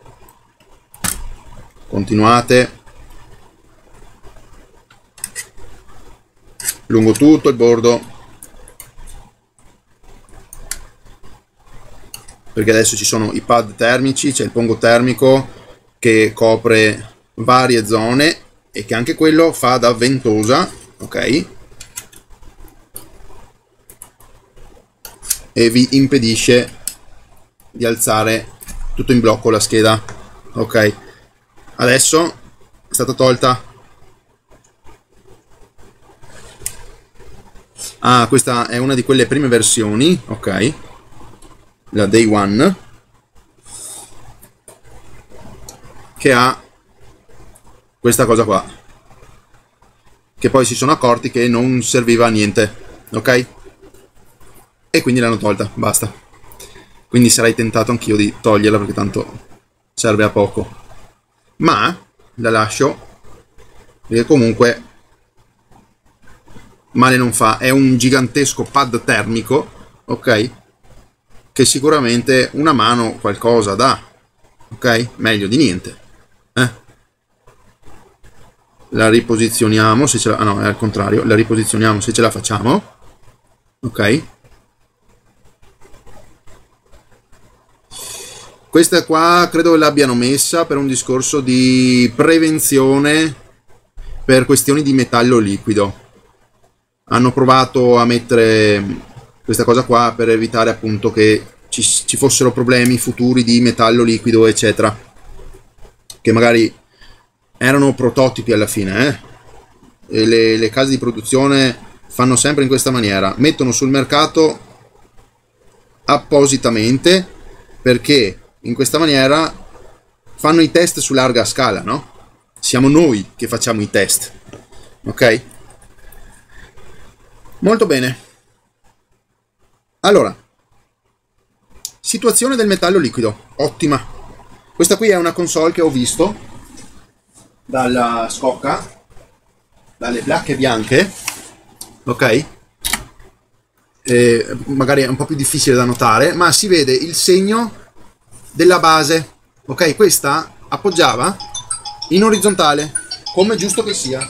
Speaker 1: Continuate lungo tutto il bordo, perché adesso ci sono i pad termici, c'è il pongo termico che copre varie zone e che anche quello fa da ventosa, ok, e vi impedisce di alzare tutto in blocco la scheda. Ok, adesso è stata tolta. Ah, questa è una di quelle prime versioni, ok, la Day One, che ha questa cosa qua, che poi si sono accorti che non serviva a niente, ok? E quindi l'hanno tolta, basta. Quindi sarei tentato anch'io di toglierla perché tanto serve a poco, ma la lascio perché comunque male non fa. È un gigantesco pad termico, ok, che sicuramente una mano qualcosa dà, ok, meglio di niente, eh? La riposizioniamo se ce la, ah no, è al contrario, la riposizioniamo se ce la facciamo, ok. Questa qua credo l'abbiano messa per un discorso di prevenzione per questioni di metallo liquido. Hanno provato a mettere questa cosa qua per evitare appunto che ci, ci fossero problemi futuri di metallo liquido, eccetera. Che magari erano prototipi alla fine, eh? E le, le case di produzione fanno sempre in questa maniera. Mettono sul mercato appositamente perché in questa maniera fanno i test su larga scala, no? Siamo noi che facciamo i test, ok? Molto bene. Allora, situazione del metallo liquido, ottima. Questa qui è una console che ho visto dalla scocca, dalle placche bianche, ok? E magari è un po' più difficile da notare, ma si vede il segno della base, ok? Questa appoggiava in orizzontale, come giusto che sia.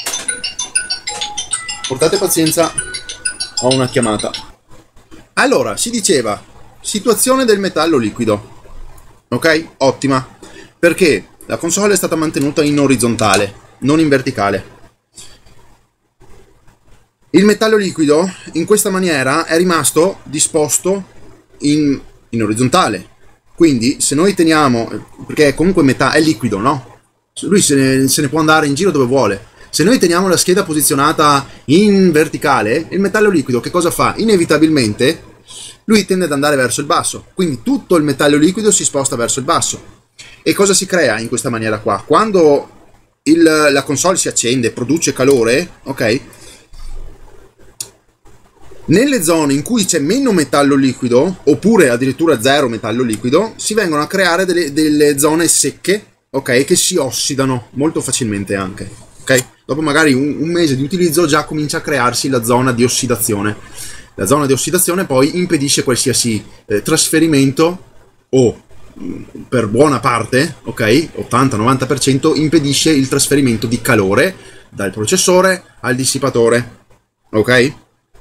Speaker 1: Portate pazienza, ho una chiamata. Allora, si diceva situazione del metallo liquido, ok? Ottima, perché la console è stata mantenuta in orizzontale, non in verticale. Il metallo liquido in questa maniera è rimasto disposto in, in orizzontale. Quindi se noi teniamo, perché comunque metà è liquido, no? Lui se ne, se ne può andare in giro dove vuole. Se noi teniamo la scheda posizionata in verticale, il metallo liquido che cosa fa? Inevitabilmente lui tende ad andare verso il basso. Quindi tutto il metallo liquido si sposta verso il basso. E cosa si crea in questa maniera qua? Quando il, la console si accende, produce calore, ok? Nelle zone in cui c'è meno metallo liquido, oppure addirittura zero metallo liquido, si vengono a creare delle, delle zone secche, ok? Che si ossidano molto facilmente anche, ok? Dopo magari un, un mese di utilizzo già comincia a crearsi la zona di ossidazione. La zona di ossidazione poi impedisce qualsiasi eh, trasferimento o per buona parte, ok, ottanta novanta per cento, impedisce il trasferimento di calore dal processore al dissipatore, ok?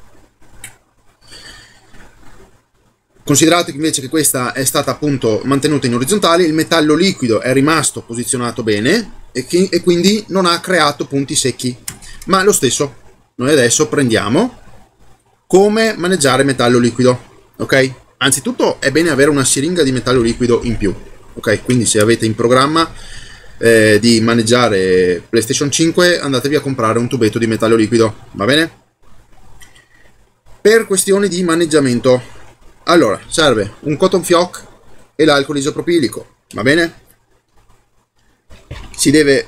Speaker 1: Considerate invece che questa è stata appunto mantenuta in orizzontale, il metallo liquido è rimasto posizionato bene e, che, e quindi non ha creato punti secchi. Ma lo stesso, noi adesso prendiamo come maneggiare metallo liquido, ok? Anzitutto è bene avere una siringa di metallo liquido in più, ok? Quindi se avete in programma eh, di maneggiare PlayStation cinque, andatevi a comprare un tubetto di metallo liquido, va bene? Per questioni di maneggiamento, allora serve un cotton fioc e l'alcol isopropilico, va bene? Si deve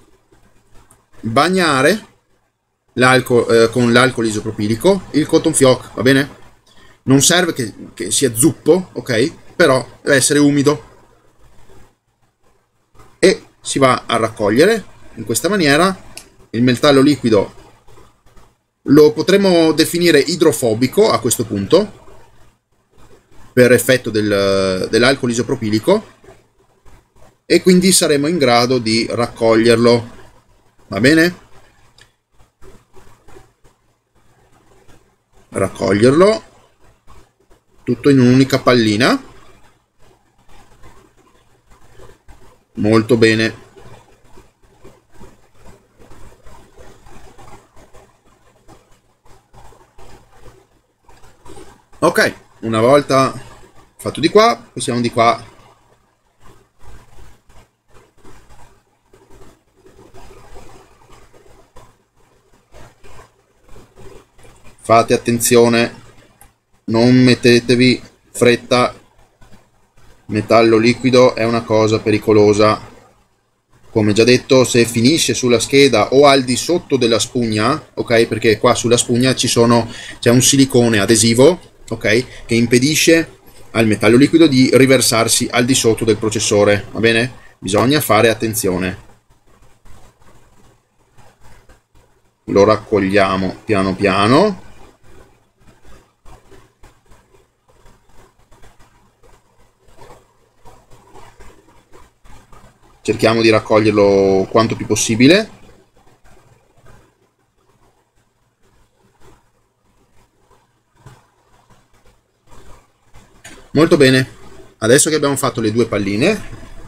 Speaker 1: bagnare l'alcol eh, con l'alcol isopropilico il cotton fioc, va bene? Non serve che, che sia zuppo, ok? Però deve essere umido. E si va a raccogliere in questa maniera. Il metallo liquido lo potremmo definire idrofobico a questo punto, per effetto del, dell'alcol isopropilico, e quindi saremo in grado di raccoglierlo, va bene? Raccoglierlo tutto in un'unica pallina, molto bene. Ok, una volta fatto di qua, possiamo di qua fate attenzione, non mettetevi fretta metallo liquido è una cosa pericolosa. Come già detto, se finisce sulla scheda o al di sotto della spugna, ok, perché qua sulla spugna ci sono c'è un silicone adesivo, ok, che impedisce al metallo liquido di riversarsi al di sotto del processore, va bene? Bisogna fare attenzione. Lo raccogliamo piano piano. Cerchiamo di raccoglierlo quanto più possibile. Molto bene. Adesso che abbiamo fatto le due palline,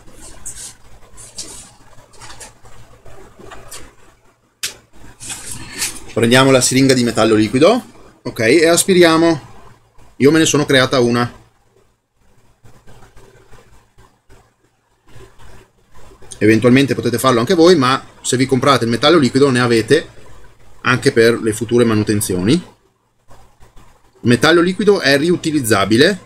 Speaker 1: prendiamo la siringa di metallo liquido, ok, e aspiriamo. Io me ne sono creata una. Eventualmente potete farlo anche voi, ma se vi comprate il metallo liquido ne avete anche per le future manutenzioni. Il metallo liquido è riutilizzabile.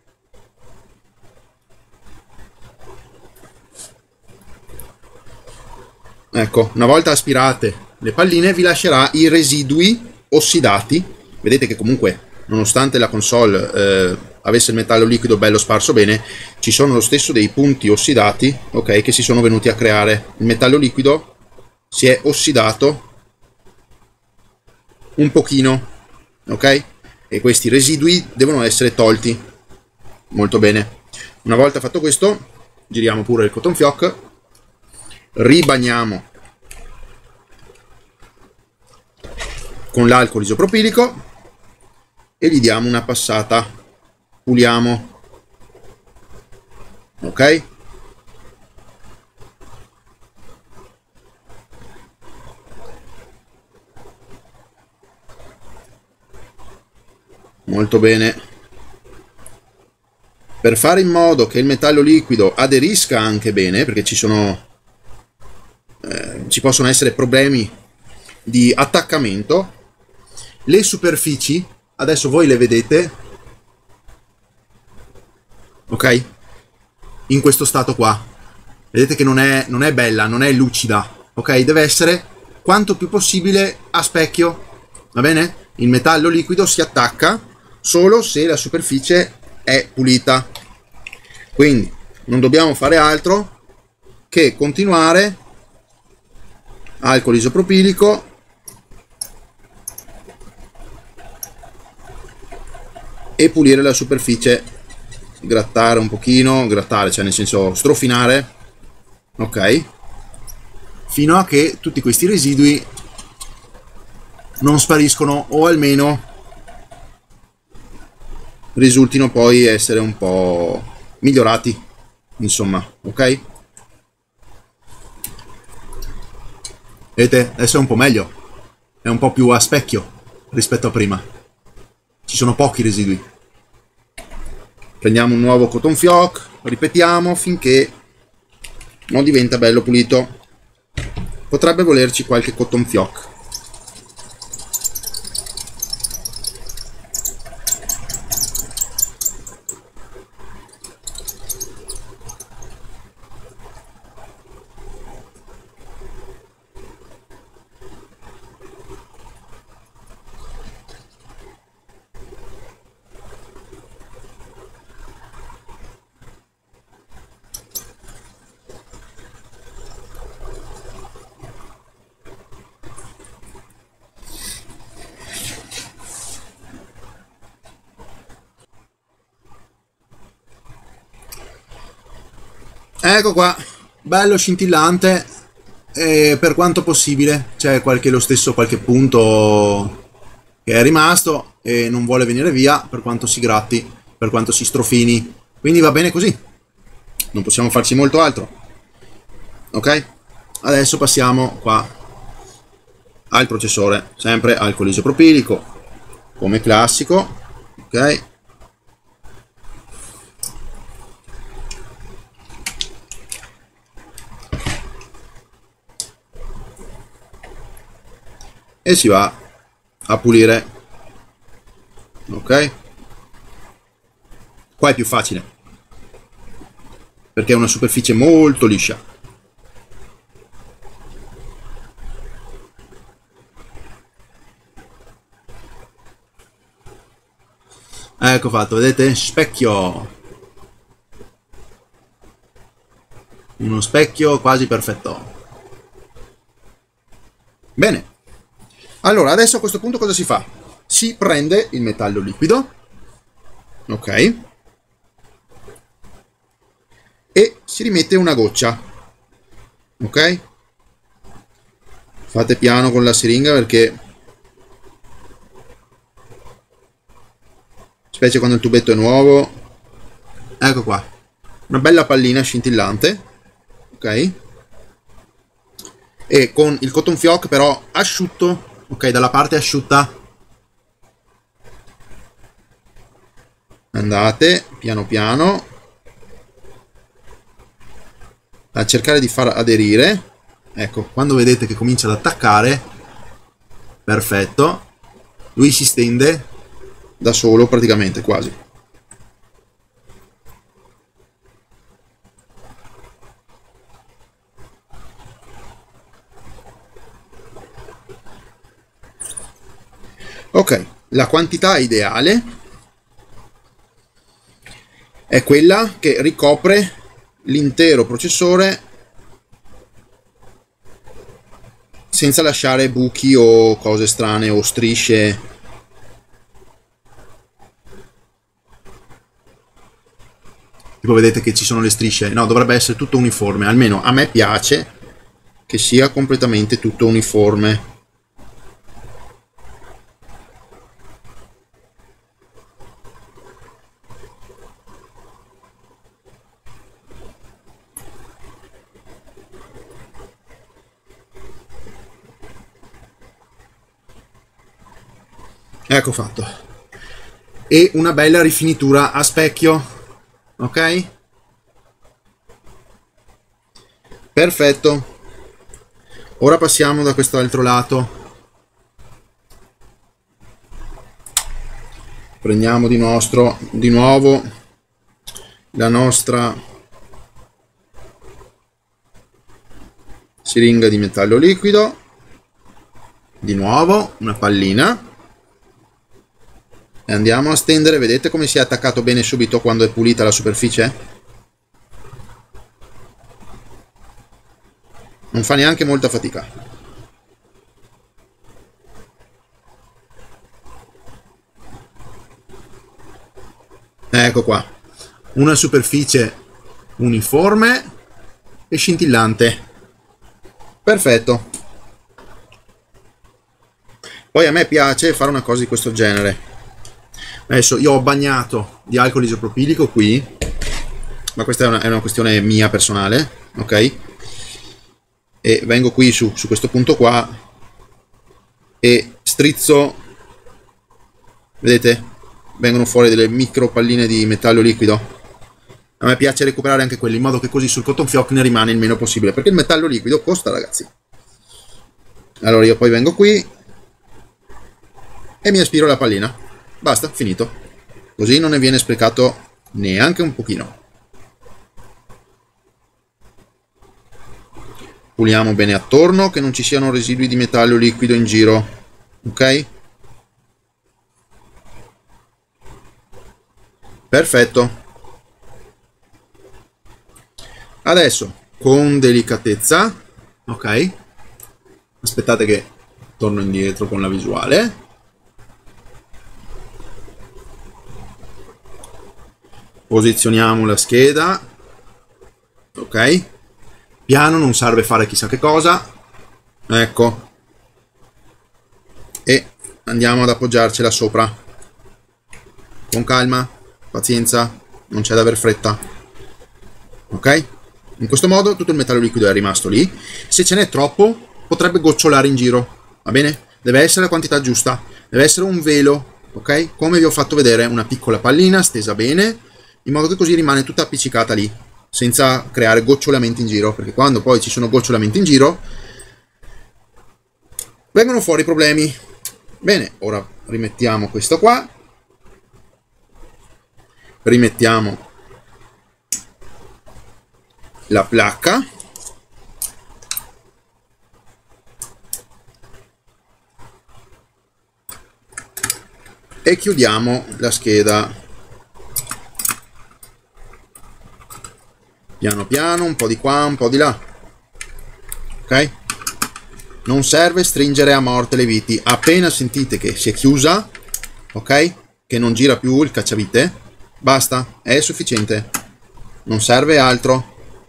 Speaker 1: Ecco, una volta aspirate le palline vi lascerà i residui ossidati. Vedete che comunque, nonostante la console eh, avesse il metallo liquido bello sparso bene, ci sono lo stesso dei punti ossidati, ok, che si sono venuti a creare. Il metallo liquido si è ossidato un pochino, ok, e questi residui devono essere tolti. Molto bene. Una volta fatto questo, giriamo pure il cotton fioc, ribagniamo con l'alcol isopropilico e gli diamo una passata, puliamo, ok, molto bene. Per fare in modo che il metallo liquido aderisca anche bene, perché ci sono eh, ci possono essere problemi di attaccamento, le superfici adesso voi le vedete, ok, in questo stato qua. Vedete che non è, non è bella, non è lucida, ok, deve essere quanto più possibile a specchio, va bene? Il metallo liquido si attacca solo se la superficie è pulita, quindi non dobbiamo fare altro che continuare, alcol isopropilico, e pulire la superficie, grattare un pochino, grattare cioè nel senso strofinare, ok, fino a che tutti questi residui non spariscono o almeno risultino poi essere un po' migliorati, insomma, ok. Vedete, adesso è un po' meglio, è un po' più a specchio rispetto a prima, ci sono pochi residui. Prendiamo un nuovo cotton fioc, ripetiamo finché non diventa bello pulito. Potrebbe volerci qualche cotton fioc. Ecco qua, bello scintillante, e per quanto possibile c'è qualche lo stesso qualche punto che è rimasto e non vuole venire via, per quanto si gratti, per quanto si strofini, quindi va bene così, non possiamo farci molto altro, ok. Adesso passiamo qua al processore, sempre alcol isopropilico come classico, ok. E si va a pulire, ok. Qua è più facile, perché è una superficie molto liscia. Ecco fatto, vedete? Specchio. Uno specchio quasi perfetto. Bene. Allora, adesso a questo punto cosa si fa? Si prende il metallo liquido, ok, e si rimette una goccia, ok? Fate piano con la siringa perché, specie quando il tubetto è nuovo, ecco qua, una bella pallina scintillante, ok? E con il cotton fioc però asciutto, ok, dalla parte asciutta. Andate piano piano a cercare di far aderire. Ecco, quando vedete che comincia ad attaccare, perfetto, lui si stende da solo praticamente, quasi. Ok, la quantità ideale è quella che ricopre l'intero processore senza lasciare buchi o cose strane o strisce. Tipo vedete che ci sono le strisce, no, dovrebbe essere tutto uniforme, almeno a me piace che sia completamente tutto uniforme. Ecco fatto. E una bella rifinitura a specchio, ok? Perfetto. Ora passiamo da quest'altro lato. Prendiamo di, nostro, di nuovo la nostra siringa di metallo liquido, di nuovo una pallina, e andiamo a stendere. Vedete come si è attaccato bene subito quando è pulita la superficie? Non fa neanche molta fatica. Ecco qua, una superficie uniforme e scintillante. Perfetto. Poi a me piace fare una cosa di questo genere. Adesso io ho bagnato di alcol isopropilico qui, ma questa è una, è una questione mia personale, ok? E vengo qui su, su questo punto qua e strizzo, vedete? Vengono fuori delle micro palline di metallo liquido. A me piace recuperare anche quelli, in modo che così sul cotton fioc ne rimane il meno possibile, perché il metallo liquido costa, ragazzi. Allora io poi vengo qui e mi aspiro la pallina. Basta, finito. Così non ne viene sprecato neanche un pochino. Puliamo bene attorno, che non ci siano residui di metallo liquido in giro, ok? Perfetto. Adesso con delicatezza, ok? Aspettate che torno indietro con la visuale. Posizioniamo la scheda, ok? Piano, non serve fare chissà che cosa, ecco, e andiamo ad appoggiarcela sopra con calma, pazienza, non c'è da aver fretta, ok? In questo modo tutto il metallo liquido è rimasto lì. Se ce n'è troppo potrebbe gocciolare in giro, va bene? Deve essere la quantità giusta, deve essere un velo, ok? Come vi ho fatto vedere, una piccola pallina stesa bene, in modo che così rimane tutta appiccicata lì, senza creare gocciolamenti in giro, perché quando poi ci sono gocciolamenti in giro vengono fuori problemi. Bene, ora rimettiamo questo qua, rimettiamo la placca e chiudiamo la scheda piano piano, un po' di qua, un po' di là. Ok? Non serve stringere a morte le viti. Appena sentite che si è chiusa, ok, che non gira più il cacciavite, basta, è sufficiente, non serve altro.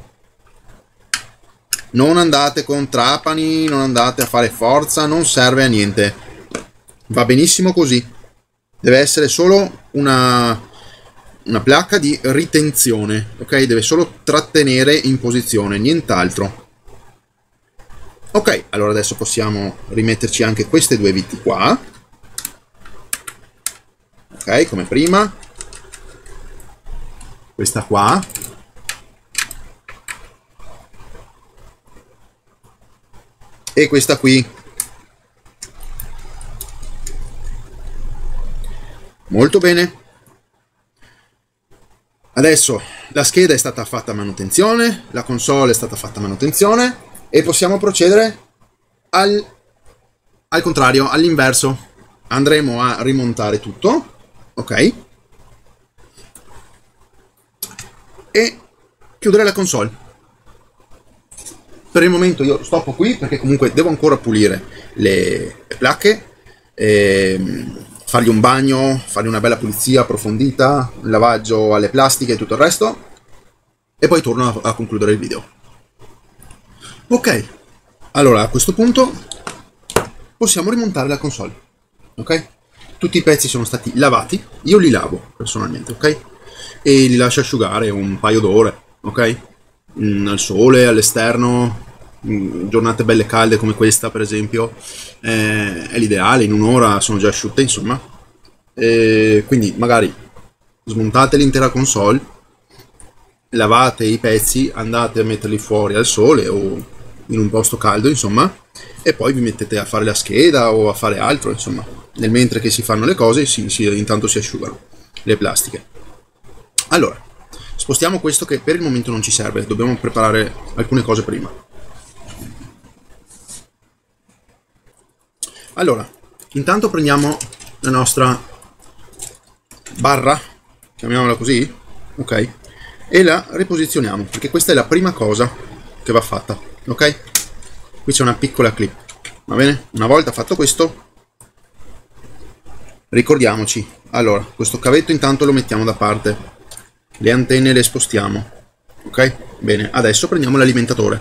Speaker 1: Non andate con trapani, non andate a fare forza, non serve a niente, va benissimo così. Deve essere solo una, una placca di ritenzione, ok, deve solo trattenere in posizione, nient'altro. Ok, allora adesso possiamo rimetterci anche queste due viti qua, ok, come prima, questa qua, e questa qui. Molto bene. Adesso la scheda è stata fatta manutenzione, la console è stata fatta manutenzione e possiamo procedere al, al contrario, all'inverso. Andremo a rimontare tutto, ok, e chiudere la console. Per il momento io stoppo qui perché comunque devo ancora pulire le, le placche, ehm, fargli un bagno, fargli una bella pulizia approfondita, un lavaggio alle plastiche e tutto il resto, e poi torno a, a concludere il video. Ok, allora a questo punto possiamo rimontare la console, ok? Tutti i pezzi sono stati lavati, io li lavo personalmente, ok? E li lascio asciugare un paio d'ore, ok? Mm, al sole, all'esterno, giornate belle calde come questa per esempio, eh, è l'ideale, in un'ora sono già asciutte, insomma. E quindi magari smontate l'intera console, lavate i pezzi, andate a metterli fuori al sole o in un posto caldo, insomma, e poi vi mettete a fare la scheda o a fare altro, insomma, nel mentre che si fanno le cose si, si, intanto si asciugano le plastiche. Allora, spostiamo questo che per il momento non ci serve, dobbiamo preparare alcune cose prima. Allora, intanto prendiamo la nostra barra, chiamiamola così, ok, e la riposizioniamo, perché questa è la prima cosa che va fatta, ok? Qui c'è una piccola clip, va bene? Una volta fatto questo, ricordiamoci, allora, questo cavetto intanto lo mettiamo da parte, le antenne le spostiamo, ok? Bene, adesso prendiamo l'alimentatore.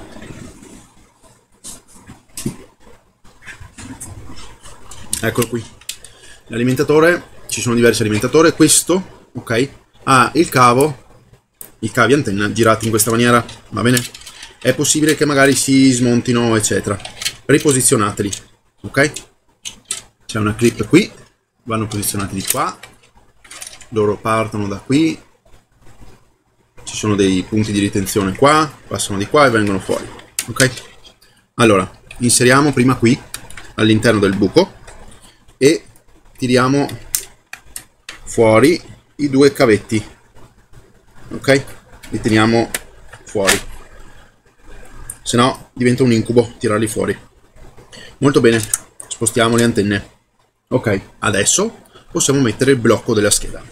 Speaker 1: Eccolo qui, l'alimentatore, ci sono diversi alimentatori, questo, ok, ha il cavo, i cavi antenna girati in questa maniera, va bene? È possibile che magari si smontino, eccetera. Riposizionateli, ok? C'è una clip qui, vanno posizionati di qua, loro partono da qui, ci sono dei punti di ritenzione qua, passano di qua e vengono fuori, ok? Allora, inseriamo prima qui, all'interno del buco, e tiriamo fuori i due cavetti, ok? Li teniamo fuori, se no diventa un incubo tirarli fuori. Molto bene, spostiamo le antenne. Ok, adesso possiamo mettere il blocco della scheda.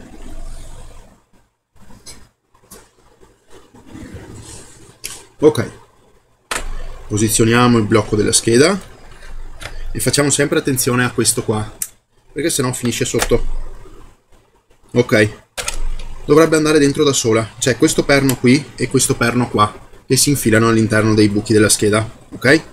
Speaker 1: Ok, posizioniamo il blocco della scheda e facciamo sempre attenzione a questo qua, perché sennò finisce sotto. Ok, dovrebbe andare dentro da sola. C'è questo perno qui e questo perno qua che si infilano all'interno dei buchi della scheda, ok?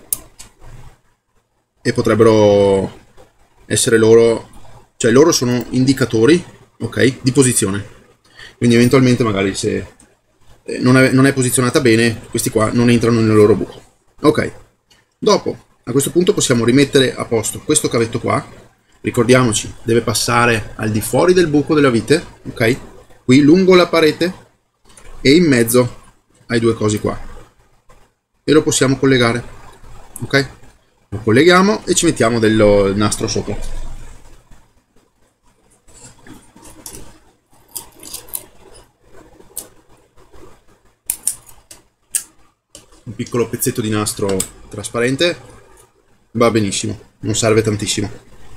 Speaker 1: E potrebbero essere loro, cioè loro sono indicatori, ok, di posizione. Quindi eventualmente magari se non è, non è posizionata bene, questi qua non entrano nel loro buco. Ok, dopo a questo punto possiamo rimettere a posto questo cavetto qua. Ricordiamoci, deve passare al di fuori del buco della vite, ok? Qui lungo la parete e in mezzo ai due cosi qua. E lo possiamo collegare, ok? Lo colleghiamo e ci mettiamo del nastro sopra. piccolo pezzetto di nastro trasparente va benissimo, non serve tantissimo.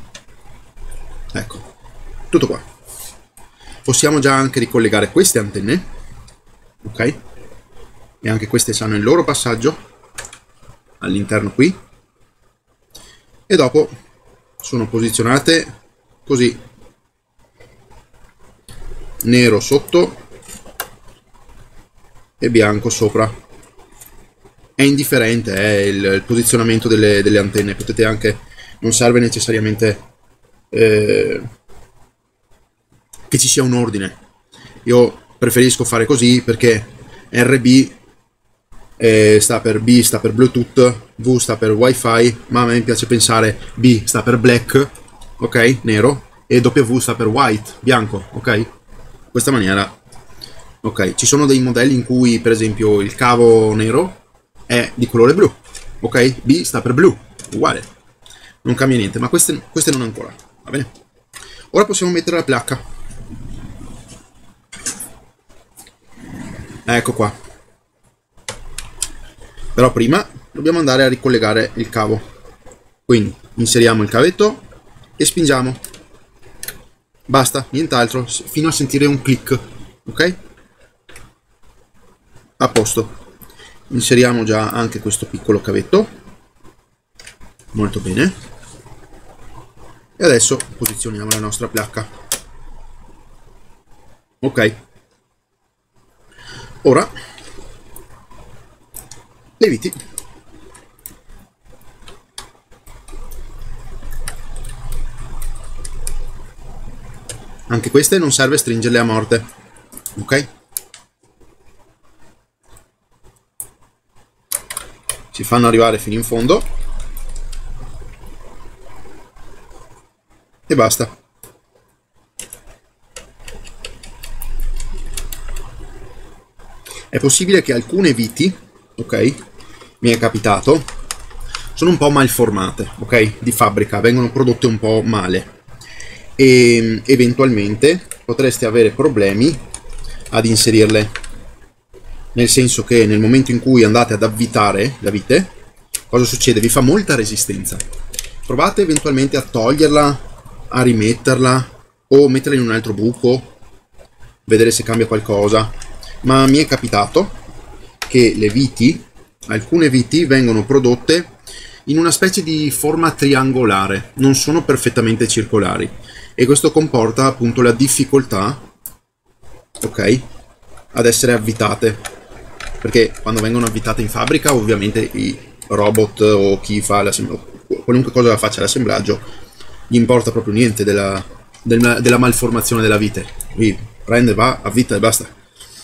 Speaker 1: Ecco, tutto qua. Possiamo già anche ricollegare queste antenne, ok? E anche queste sanno il loro passaggio all'interno qui, e dopo sono posizionate così, nero sotto e bianco sopra. È indifferente, è il, il posizionamento delle, delle antenne. Potete anche, non serve necessariamente eh, che ci sia un ordine. Io preferisco fare così perché R B eh, sta per B, sta per Bluetooth, V sta per Wi-Fi, ma a me piace pensare B sta per black, ok, nero, e W sta per white, bianco, ok? In questa maniera, ok. Ci sono dei modelli in cui, per esempio, il cavo nero è di colore blu, ok? B sta per blu, uguale, non cambia niente, ma queste, queste non ancora, va bene? Ora possiamo mettere la placca. Ecco qua. Però prima dobbiamo andare a ricollegare il cavo. Quindi inseriamo il cavetto e spingiamo. Basta, nient'altro, fino a sentire un click, ok? A posto. Inseriamo già anche questo piccolo cavetto. Molto bene. E adesso posizioniamo la nostra placca. Ok. Ora le viti. Anche queste non serve stringerle a morte, ok? Si fanno arrivare fino in fondo e basta. È possibile che alcune viti, ok, mi è capitato, sono un po' malformate, ok, di fabbrica, vengono prodotte un po' male e eventualmente potreste avere problemi ad inserirle, nel senso che nel momento in cui andate ad avvitare la vite, cosa succede? Vi fa molta resistenza. Provate eventualmente a toglierla, a rimetterla o metterla in un altro buco, vedere se cambia qualcosa. Ma mi è capitato che le viti, alcune viti vengono prodotte in una specie di forma triangolare, non sono perfettamente circolari, e questo comporta appunto la difficoltà, ok, ad essere avvitate, perché quando vengono avvitate in fabbrica ovviamente i robot o chi fa qualunque cosa faccia l'assemblaggio gli importa proprio niente della, della, della malformazione della vite, lui prende, va, avvita e basta.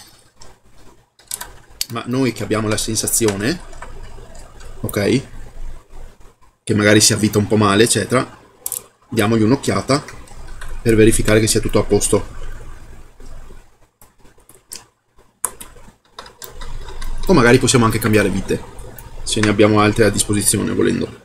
Speaker 1: Ma noi che abbiamo la sensazione, ok, che magari si avvita un po' male, eccetera, diamogli un'occhiata per verificare che sia tutto a posto. O magari possiamo anche cambiare vite, se ne abbiamo altre a disposizione, volendo.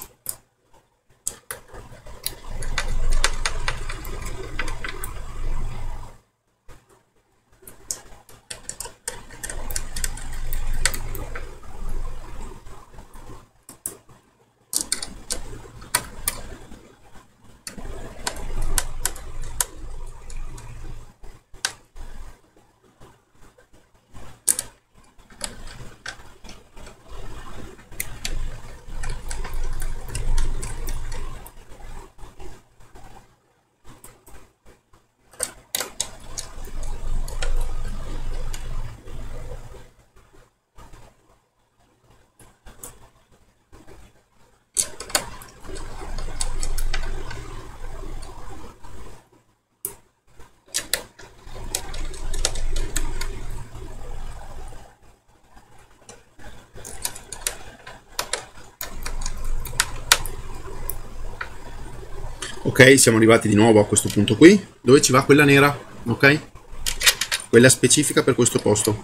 Speaker 1: Ok, siamo arrivati di nuovo a questo punto qui, dove ci va quella nera, ok? Quella specifica per questo posto.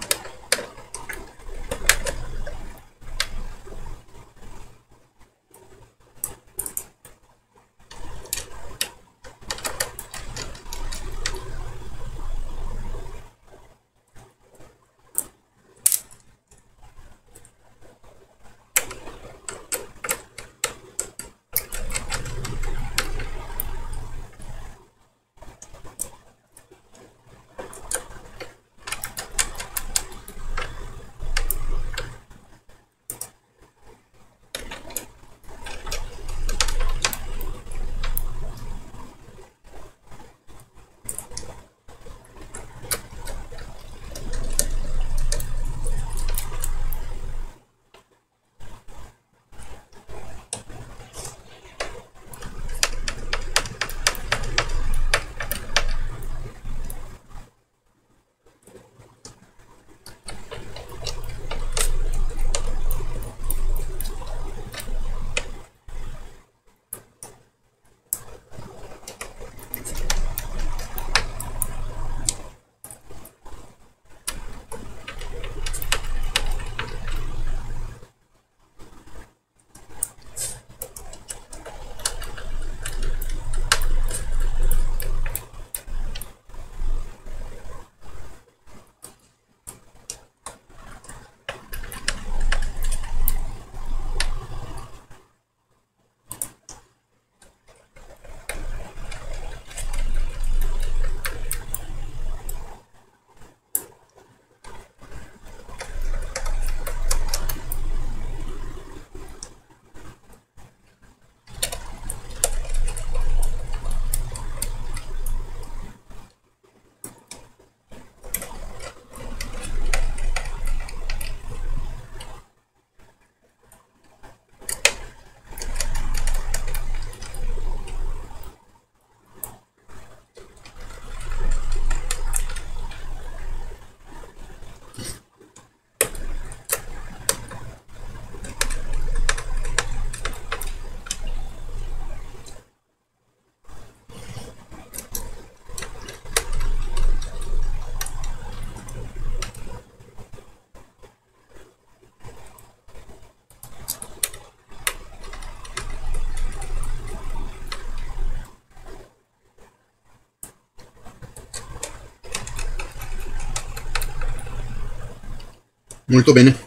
Speaker 1: Molto bene.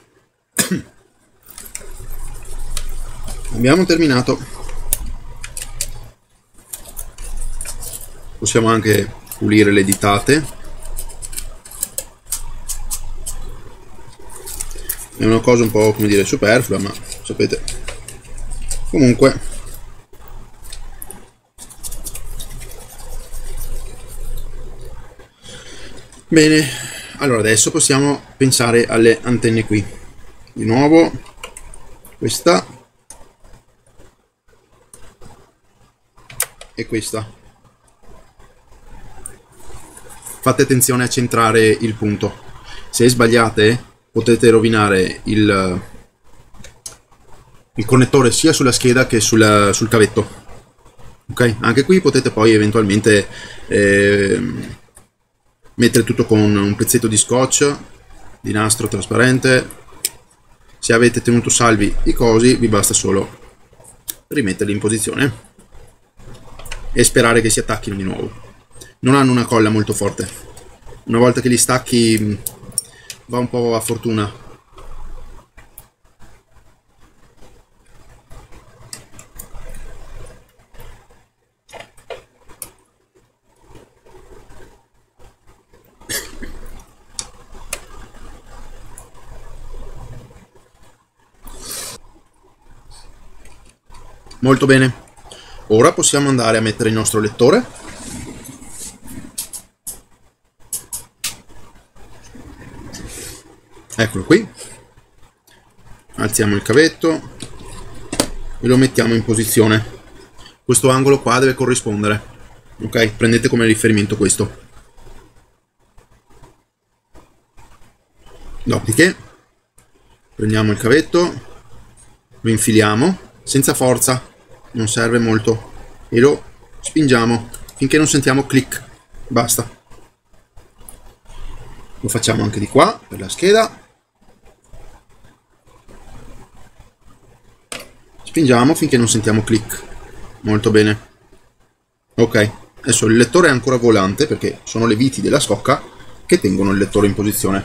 Speaker 1: Abbiamo terminato. Possiamo anche pulire le ditate. È una cosa un po', come dire, superflua, ma sapete, comunque bene. Allora adesso possiamo pensare alle antenne qui. Di nuovo questa e questa. Fate attenzione a centrare il punto. Se sbagliate potete rovinare il, il connettore sia sulla scheda che sul, sul cavetto. Ok? Anche qui potete poi eventualmente eh, mettere tutto con un pezzetto di scotch, di nastro trasparente. Se avete tenuto salvi i cosi, vi basta solo rimetterli in posizione e sperare che si attacchino di nuovo. Non hanno una colla molto forte. Una volta che li stacchi va un po' a fortuna. Molto bene. Ora possiamo andare a mettere il nostro lettore. Eccolo qui. Alziamo il cavetto e lo mettiamo in posizione. Questo angolo qua deve corrispondere. Ok? Prendete come riferimento questo. Dopodiché prendiamo il cavetto, lo infiliamo senza forza, non serve molto, e lo spingiamo finché non sentiamo click. Basta. Lo facciamo anche di qua per la scheda. Spingiamo finché non sentiamo click. Molto bene. Ok, adesso il lettore è ancora volante perché sono le viti della scocca che tengono il lettore in posizione.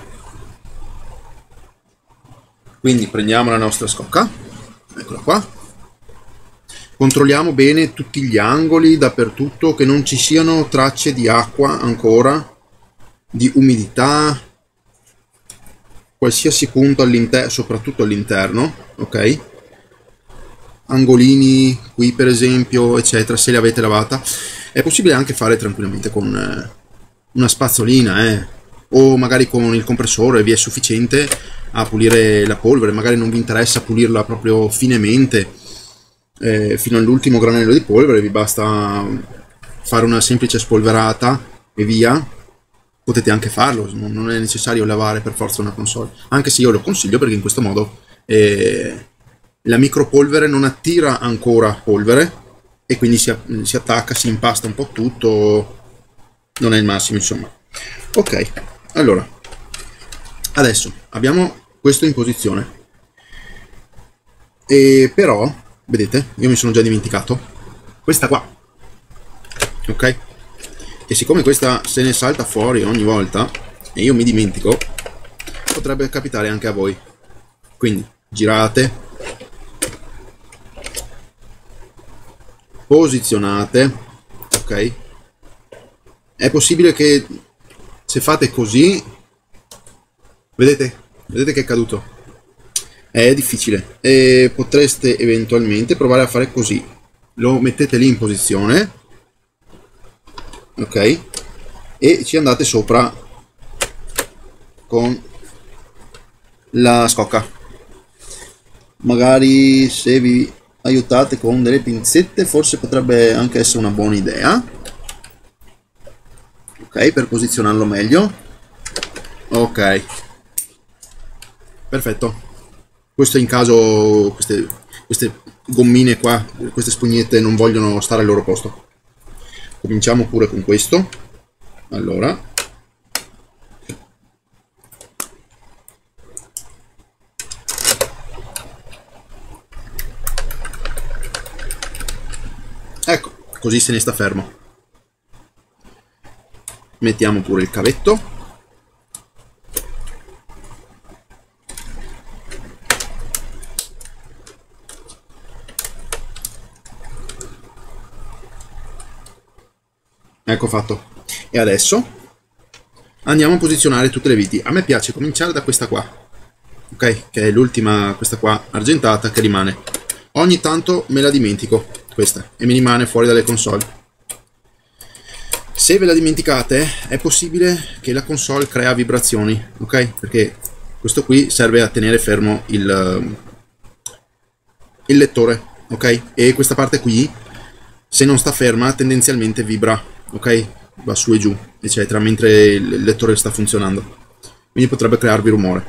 Speaker 1: Quindi prendiamo la nostra scocca, eccola qua. Controlliamo bene tutti gli angoli, dappertutto, che non ci siano tracce di acqua ancora, di umidità, qualsiasi punto all'interno, soprattutto all'interno, ok? Angolini qui per esempio, eccetera, se li avete lavata. È possibile anche fare tranquillamente con eh, una spazzolina, eh, o magari con il compressore vi è sufficiente a pulire la polvere. Magari non vi interessa pulirla proprio finemente eh, fino all'ultimo granello di polvere, vi basta fare una semplice spolverata e via. Potete anche farlo, non è necessario lavare per forza una console, anche se io lo consiglio perché in questo modo eh, la micropolvere non attira ancora polvere e quindi si, si attacca, si impasta un po' tutto, non è il massimo, insomma. Ok, allora adesso abbiamo questo in posizione, e però vedete, io mi sono già dimenticato questa qua, ok? E siccome questa se ne salta fuori ogni volta e io mi dimentico, potrebbe capitare anche a voi. Quindi girate, posizionate, ok? È possibile che se fate così, vedete, vedete che è caduto, è difficile, e potreste eventualmente provare a fare così. Lo mettete lì in posizione, ok, e ci andate sopra con la scocca. Magari se vi aiutate con delle pinzette forse potrebbe anche essere una buona idea, ok, per posizionarlo meglio. Ok, perfetto. Questo in caso queste, queste gommine qua, queste spugnette non vogliono stare al loro posto. Cominciamo pure con questo. Allora, ecco, così se ne sta fermo. Mettiamo pure il cavetto. Ecco fatto. E adesso andiamo a posizionare tutte le viti. A me piace cominciare da questa qua, ok, che è l'ultima, questa qua argentata che rimane. Ogni tanto me la dimentico questa e mi rimane fuori dalle console. Se ve la dimenticate è possibile che la console crea vibrazioni, ok, perché questo qui serve a tenere fermo il, il lettore, ok, e questa parte qui, se non sta ferma, tendenzialmente vibra, ok, va su e giù eccetera mentre il lettore sta funzionando, quindi potrebbe crearvi rumore.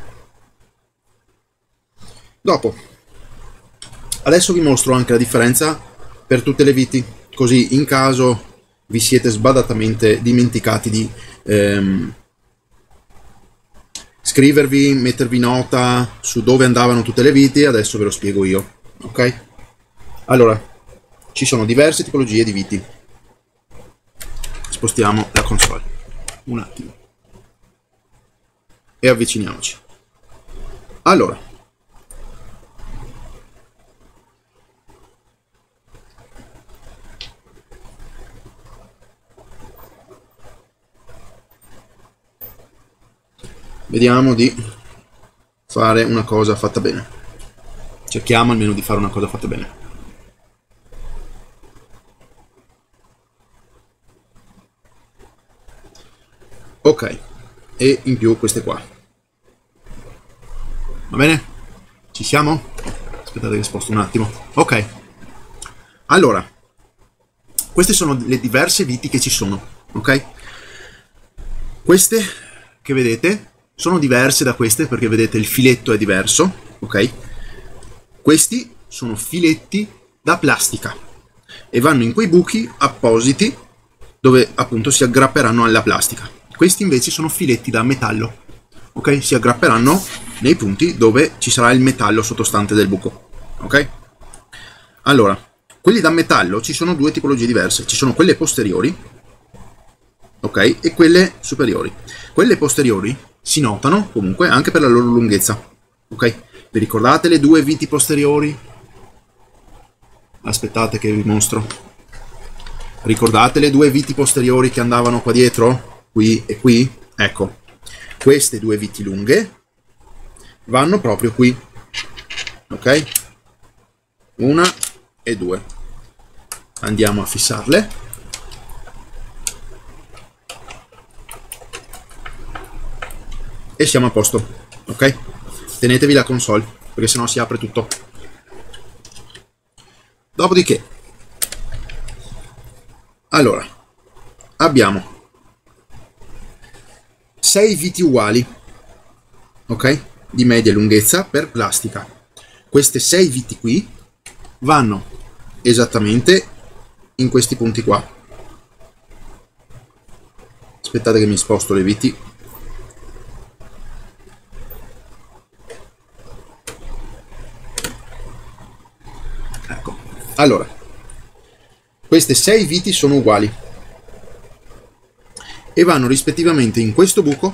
Speaker 1: Dopo, adesso vi mostro anche la differenza per tutte le viti, così in caso vi siete sbadatamente dimenticati di ehm, scrivervi, mettervi nota su dove andavano tutte le viti, adesso ve lo spiego io, ok? Allora, ci sono diverse tipologie di viti. Spostiamo la console un attimo e avviciniamoci. Allora, vediamo di fare una cosa fatta bene. Cerchiamo almeno di fare una cosa fatta bene. Ok, e in più queste qua. Va bene? Ci siamo? Aspettate che sposto un attimo. Ok. Allora, queste sono le diverse viti che ci sono, ok? Queste che vedete sono diverse da queste perché vedete il filetto è diverso, ok? Questi sono filetti da plastica e vanno in quei buchi appositi dove appunto si aggrapperanno alla plastica. Questi invece sono filetti da metallo, ok? Si aggrapperanno nei punti dove ci sarà il metallo sottostante del buco, ok? Allora, quelli da metallo ci sono due tipologie diverse, ci sono quelle posteriori, ok? E quelle superiori. Quelle posteriori si notano comunque anche per la loro lunghezza, ok? Vi ricordate le due viti posteriori? Aspettate che vi mostro. Ricordate le due viti posteriori che andavano qua dietro? Qui e qui? Ecco, queste due viti lunghe vanno proprio qui, ok? Una e due. Andiamo a fissarle. E siamo a posto, ok? Tenetevi la console, perché sennò si apre tutto. Dopodiché, allora, abbiamo sei viti uguali, ok? Di media lunghezza per plastica. Queste sei viti qui vanno esattamente in questi punti qua. Aspettate che mi sposto le viti. Ecco. Allora, queste sei viti sono uguali e vanno rispettivamente in questo buco,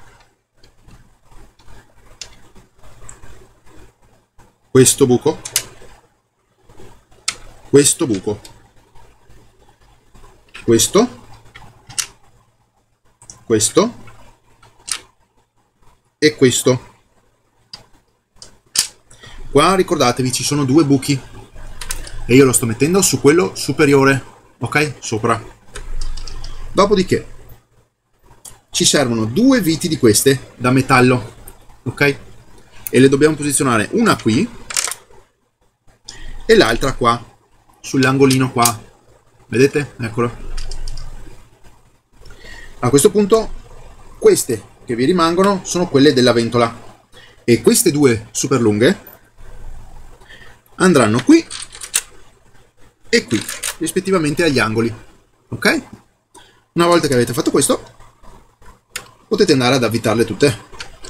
Speaker 1: questo buco, questo buco, questo, questo e questo. Qua ricordatevi ci sono due buchi e io lo sto mettendo su quello superiore, ok? Sopra. Dopodiché ci servono due viti di queste da metallo, ok? E le dobbiamo posizionare una qui e l'altra qua, sull'angolino qua. Vedete? Eccolo. A questo punto queste che vi rimangono sono quelle della ventola e queste due super lunghe andranno qui e qui, rispettivamente agli angoli, ok? Una volta che avete fatto questo potete andare ad avvitarle tutte.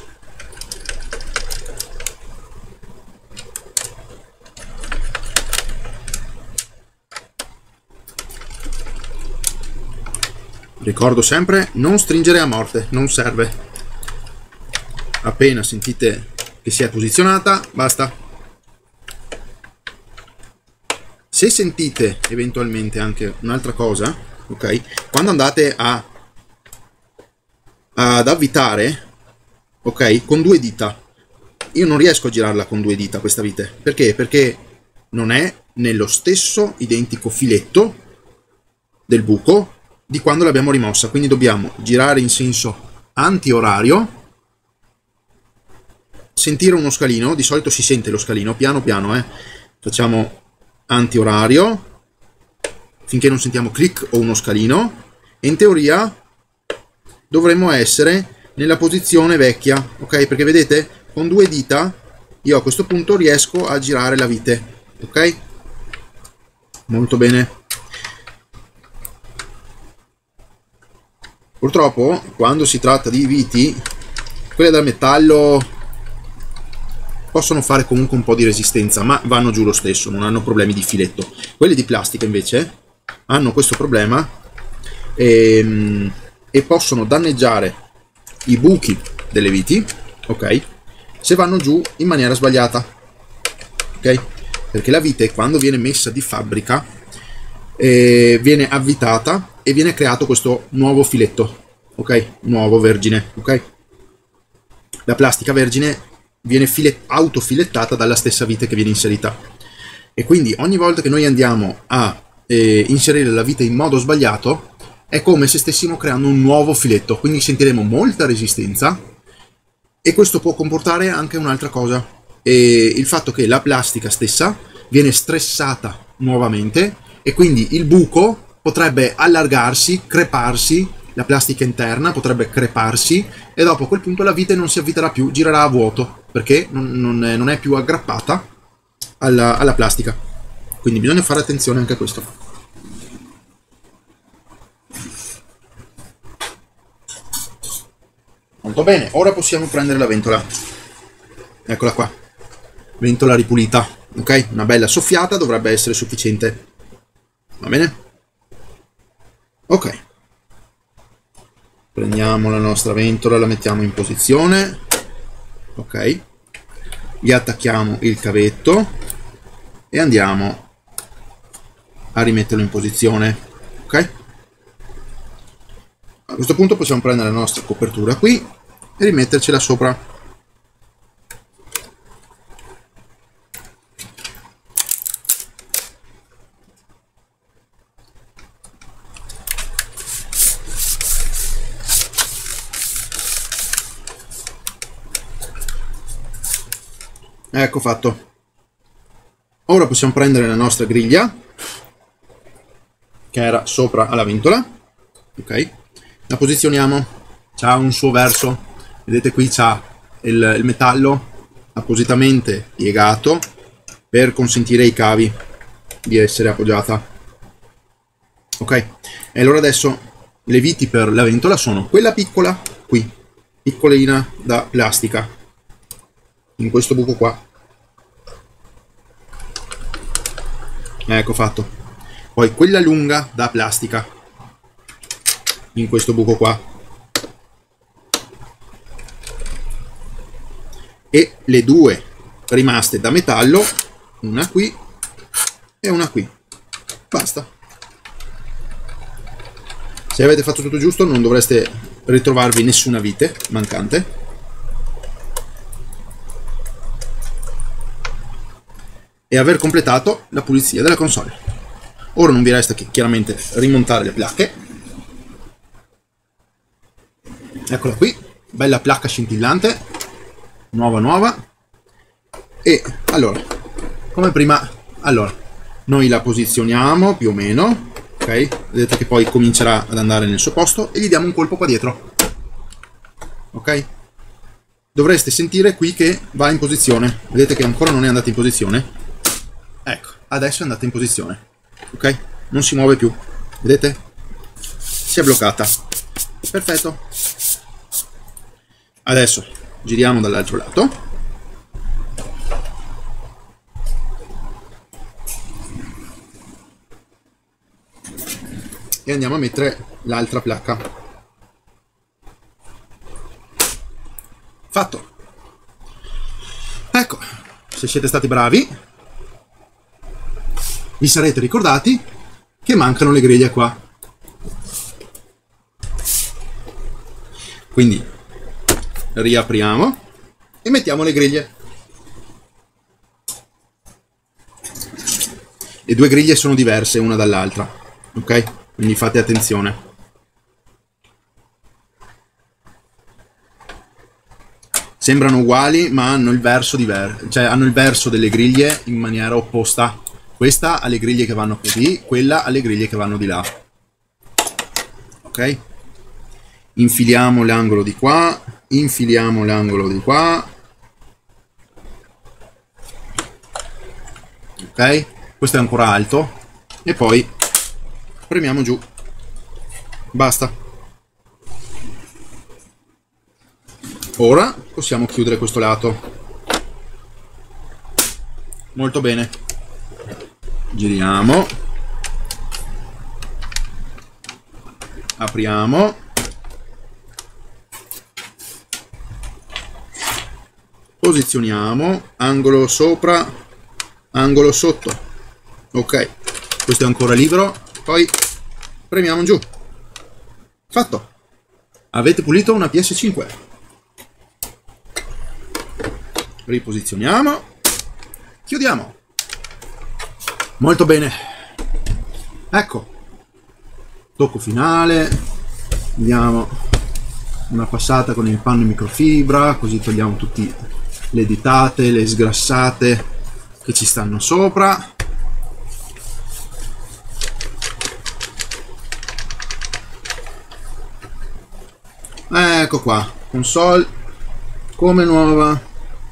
Speaker 1: Ricordo sempre, non stringere a morte, non serve. Appena sentite che si è posizionata, basta. Se sentite eventualmente anche un'altra cosa, ok, quando andate a ad avvitare, ok, con due dita, io non riesco a girarla con due dita questa vite. Perché? Perché non è nello stesso identico filetto del buco di quando l'abbiamo rimossa, quindi dobbiamo girare in senso antiorario, sentire uno scalino, di solito si sente lo scalino, piano piano, eh. Facciamo antiorario, finché non sentiamo click o uno scalino, e in teoria dovremmo essere nella posizione vecchia, ok? Perché vedete, con due dita io a questo punto riesco a girare la vite, ok? Molto bene. Purtroppo quando si tratta di viti, quelle da metallo possono fare comunque un po' di resistenza, ma vanno giù lo stesso, non hanno problemi di filetto. Quelle di plastica invece hanno questo problema e, e possono danneggiare i buchi delle viti, ok? Se vanno giù in maniera sbagliata, ok? Perché la vite, quando viene messa di fabbrica, eh, viene avvitata e viene creato questo nuovo filetto, ok? Nuovo vergine, ok? La plastica vergine viene autofilettata dalla stessa vite che viene inserita, e quindi ogni volta che noi andiamo a eh, inserire la vite in modo sbagliato è come se stessimo creando un nuovo filetto, quindi sentiremo molta resistenza, e questo può comportare anche un'altra cosa, e il fatto che la plastica stessa viene stressata nuovamente e quindi il buco potrebbe allargarsi, creparsi, la plastica interna potrebbe creparsi e dopo a quel punto la vite non si avviterà più, girerà a vuoto perché non, non, è, non è più aggrappata alla, alla plastica. Quindi bisogna fare attenzione anche a questo. Molto bene, ora possiamo prendere la ventola. Eccola qua, ventola ripulita, ok? Una bella soffiata dovrebbe essere sufficiente. Va bene? Ok. Prendiamo la nostra ventola, la mettiamo in posizione, ok? Gli attacchiamo il cavetto e andiamo a rimetterlo in posizione, ok? A questo punto possiamo prendere la nostra copertura qui e rimettercela sopra. Ecco fatto. Ora possiamo prendere la nostra griglia che era sopra alla ventola, ok? La posizioniamo, c'ha un suo verso, vedete qui c'ha il, il metallo appositamente piegato per consentire ai cavi di essere appoggiata, ok? E allora adesso le viti per la ventola sono quella piccola qui, piccolina da plastica, in questo buco qua, ecco fatto. Poi quella lunga da plastica in questo buco qua, e le due rimaste da metallo, una qui e una qui, basta. Se avete fatto tutto giusto non dovreste ritrovarvi nessuna vite mancante. E aver completato la pulizia della console. Ora non vi resta che chiaramente rimontare le placche. Eccola qui, bella placca scintillante, nuova nuova. E allora, come prima, allora, noi la posizioniamo più o meno, ok? Vedete che poi comincerà ad andare nel suo posto e gli diamo un colpo qua dietro, ok? Dovreste sentire qui che va in posizione, vedete che ancora non è andata in posizione. Ecco, adesso è andata in posizione, ok? Non si muove più, vedete? Si è bloccata. Perfetto. Adesso giriamo dall'altro lato. E andiamo a mettere l'altra placca. Fatto. Ecco, se siete stati bravi, vi sarete ricordati che mancano le griglie qua. Quindi riapriamo e mettiamo le griglie. Le due griglie sono diverse una dall'altra, ok? Quindi fate attenzione. Sembrano uguali, ma hanno il verso diverso, cioè hanno il verso delle griglie in maniera opposta. Questa ha le griglie che vanno così, quella ha le griglie che vanno di là. Ok? Infiliamo l'angolo di qua, infiliamo l'angolo di qua. Ok? Questo è ancora alto. E poi premiamo giù. Basta. Ora possiamo chiudere questo lato. Molto bene. Giriamo. Apriamo. Posizioniamo. Angolo sopra, angolo sotto. Ok. Questo è ancora libero. Poi premiamo giù. Fatto. Avete pulito una P S cinque. Riposizioniamo, chiudiamo. Molto bene. Ecco, tocco finale. Diamo una passata con il panno in microfibra, così togliamo tutte le ditate, le sgrassate che ci stanno sopra. Ecco qua, console come nuova.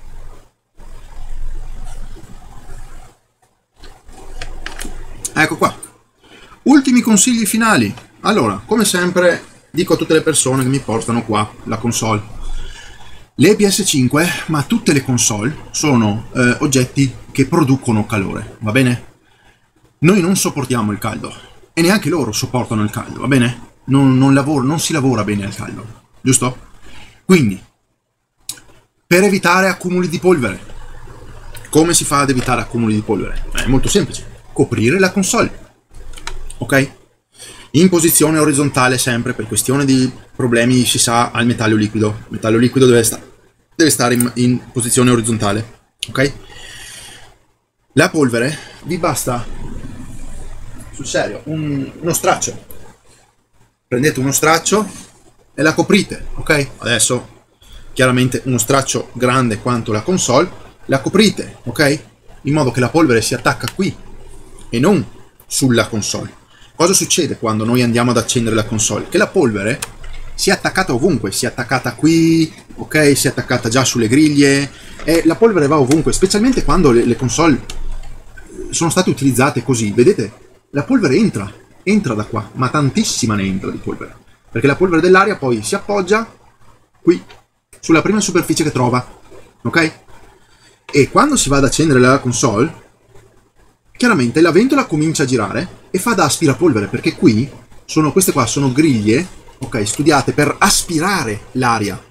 Speaker 1: Ecco qua. Ultimi consigli finali. Allora, come sempre dico a tutte le persone che mi portano qua la console: le P S cinque, ma tutte le console, sono eh, oggetti che producono calore, va bene? Noi non sopportiamo il caldo e neanche loro sopportano il caldo, va bene? Non, non, lavoro, non si lavora bene al caldo, giusto? Quindi, per evitare accumuli di polvere, come si fa ad evitare accumuli di polvere? È molto semplice. Coprire la console, ok? In posizione orizzontale sempre, per questione di problemi, si sa, al metallo liquido. Il metallo liquido deve, sta deve stare in, in posizione orizzontale, ok? La polvere vi basta, sul serio, un, uno straccio. Prendete uno straccio e la coprite, ok? Adesso chiaramente uno straccio grande quanto la console, la coprite, ok? In modo che la polvere si attacca qui e non sulla console. Cosa succede quando noi andiamo ad accendere la console? Che la polvere si è attaccata ovunque, si è attaccata qui, ok? Si è attaccata già sulle griglie e la polvere va ovunque, specialmente quando le, le console sono state utilizzate così. Vedete? La polvere entra, entra da qua, ma tantissima ne entra di polvere, perché la polvere dell'aria poi si appoggia qui, sulla prima superficie che trova, ok? E quando si va ad accendere la console, chiaramente la ventola comincia a girare e fa da aspirapolvere, perché qui sono, queste qua sono griglie, ok, studiate per aspirare l'aria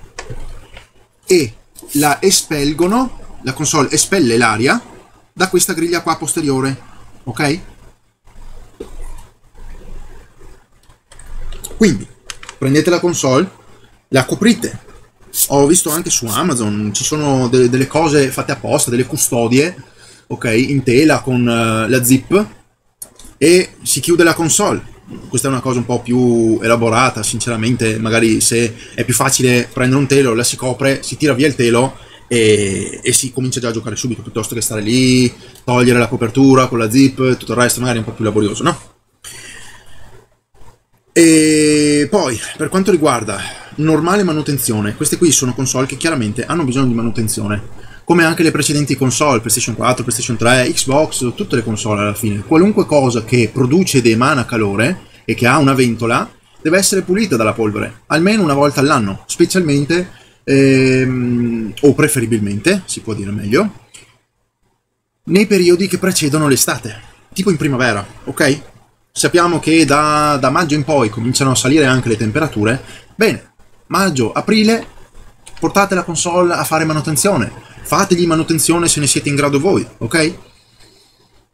Speaker 1: e la espelgono, la console espelle l'aria da questa griglia qua posteriore, ok? Quindi prendete la console, la coprite. Ho visto anche su Amazon, ci sono de delle cose fatte apposta, delle custodie, ok, in tela con uh, la zip, e si chiude la console. Questa è una cosa un po' più elaborata, sinceramente. Magari se è più facile prendere un telo, la si copre, si tira via il telo e, e si comincia già a giocare subito, piuttosto che stare lì, togliere la copertura con la zip, tutto il resto magari è un po' più laborioso, no? E poi, per quanto riguarda normale manutenzione, queste qui sono console che chiaramente hanno bisogno di manutenzione, come anche le precedenti console, PlayStation quattro, PlayStation tre, Xbox, tutte le console alla fine. Qualunque cosa che produce ed emana calore e che ha una ventola deve essere pulita dalla polvere, almeno una volta all'anno, specialmente, ehm, o preferibilmente, si può dire meglio, nei periodi che precedono l'estate, tipo in primavera, ok? Sappiamo che da, da maggio in poi cominciano a salire anche le temperature. Bene, maggio, aprile, portate la console a fare manutenzione. Fategli manutenzione se ne siete in grado voi, ok?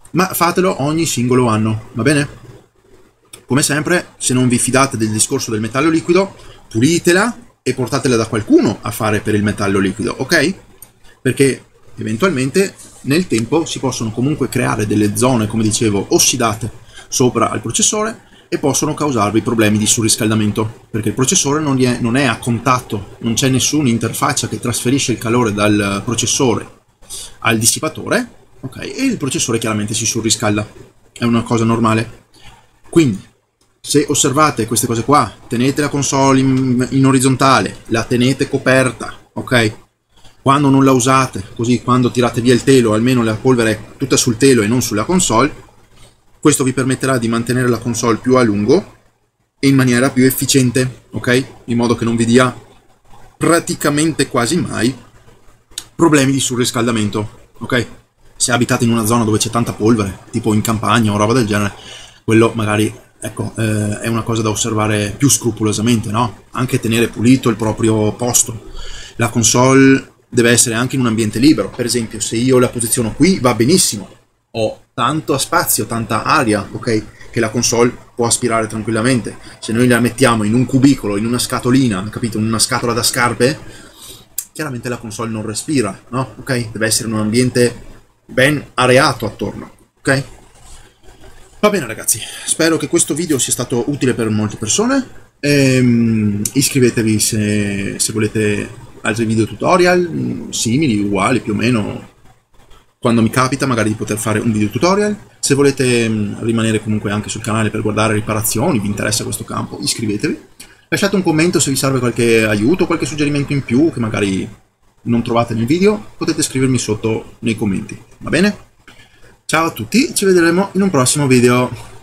Speaker 1: ma fatelo ogni singolo anno, va bene? Come sempre, se non vi fidate del discorso del metallo liquido, pulitela e portatela da qualcuno a fare per il metallo liquido, ok? Perché eventualmente nel tempo si possono comunque creare delle zone, come dicevo, ossidate sopra al processore e possono causarvi problemi di surriscaldamento, perché il processore non è, non è a contatto, non c'è nessuna interfaccia che trasferisce il calore dal processore al dissipatore, ok? E il processore chiaramente si surriscalda, è una cosa normale. Quindi se osservate queste cose qua, tenete la console in, in orizzontale, la tenete coperta, ok? Quando non la usate, così quando tirate via il telo, almeno la polvere è tutta sul telo e non sulla console, questo vi permetterà di mantenere la console più a lungo e in maniera più efficiente, ok? In modo che non vi dia praticamente quasi mai problemi di surriscaldamento, ok? Se abitate in una zona dove c'è tanta polvere, tipo in campagna o roba del genere, quello magari, ecco, eh, è una cosa da osservare più scrupolosamente, no? Anche tenere pulito il proprio posto. La console deve essere anche in un ambiente libero, per esempio se io la posiziono qui va benissimo, ho tanto spazio, tanta aria, ok, che la console può aspirare tranquillamente. Se noi la mettiamo in un cubicolo, in una scatolina, capito, in una scatola da scarpe, chiaramente la console non respira, no? Ok, deve essere in un ambiente ben areato attorno, ok? Va bene ragazzi, spero che questo video sia stato utile per molte persone. Ehm, iscrivetevi se, se volete altri video tutorial simili, uguali più o meno, quando mi capita magari di poter fare un video tutorial. Se volete mh, rimanere comunque anche sul canale per guardare riparazioni, vi interessa questo campo, iscrivetevi. Lasciate un commento se vi serve qualche aiuto, qualche suggerimento in più che magari non trovate nel video, potete scrivermi sotto nei commenti, va bene? Ciao a tutti, ci vedremo in un prossimo video.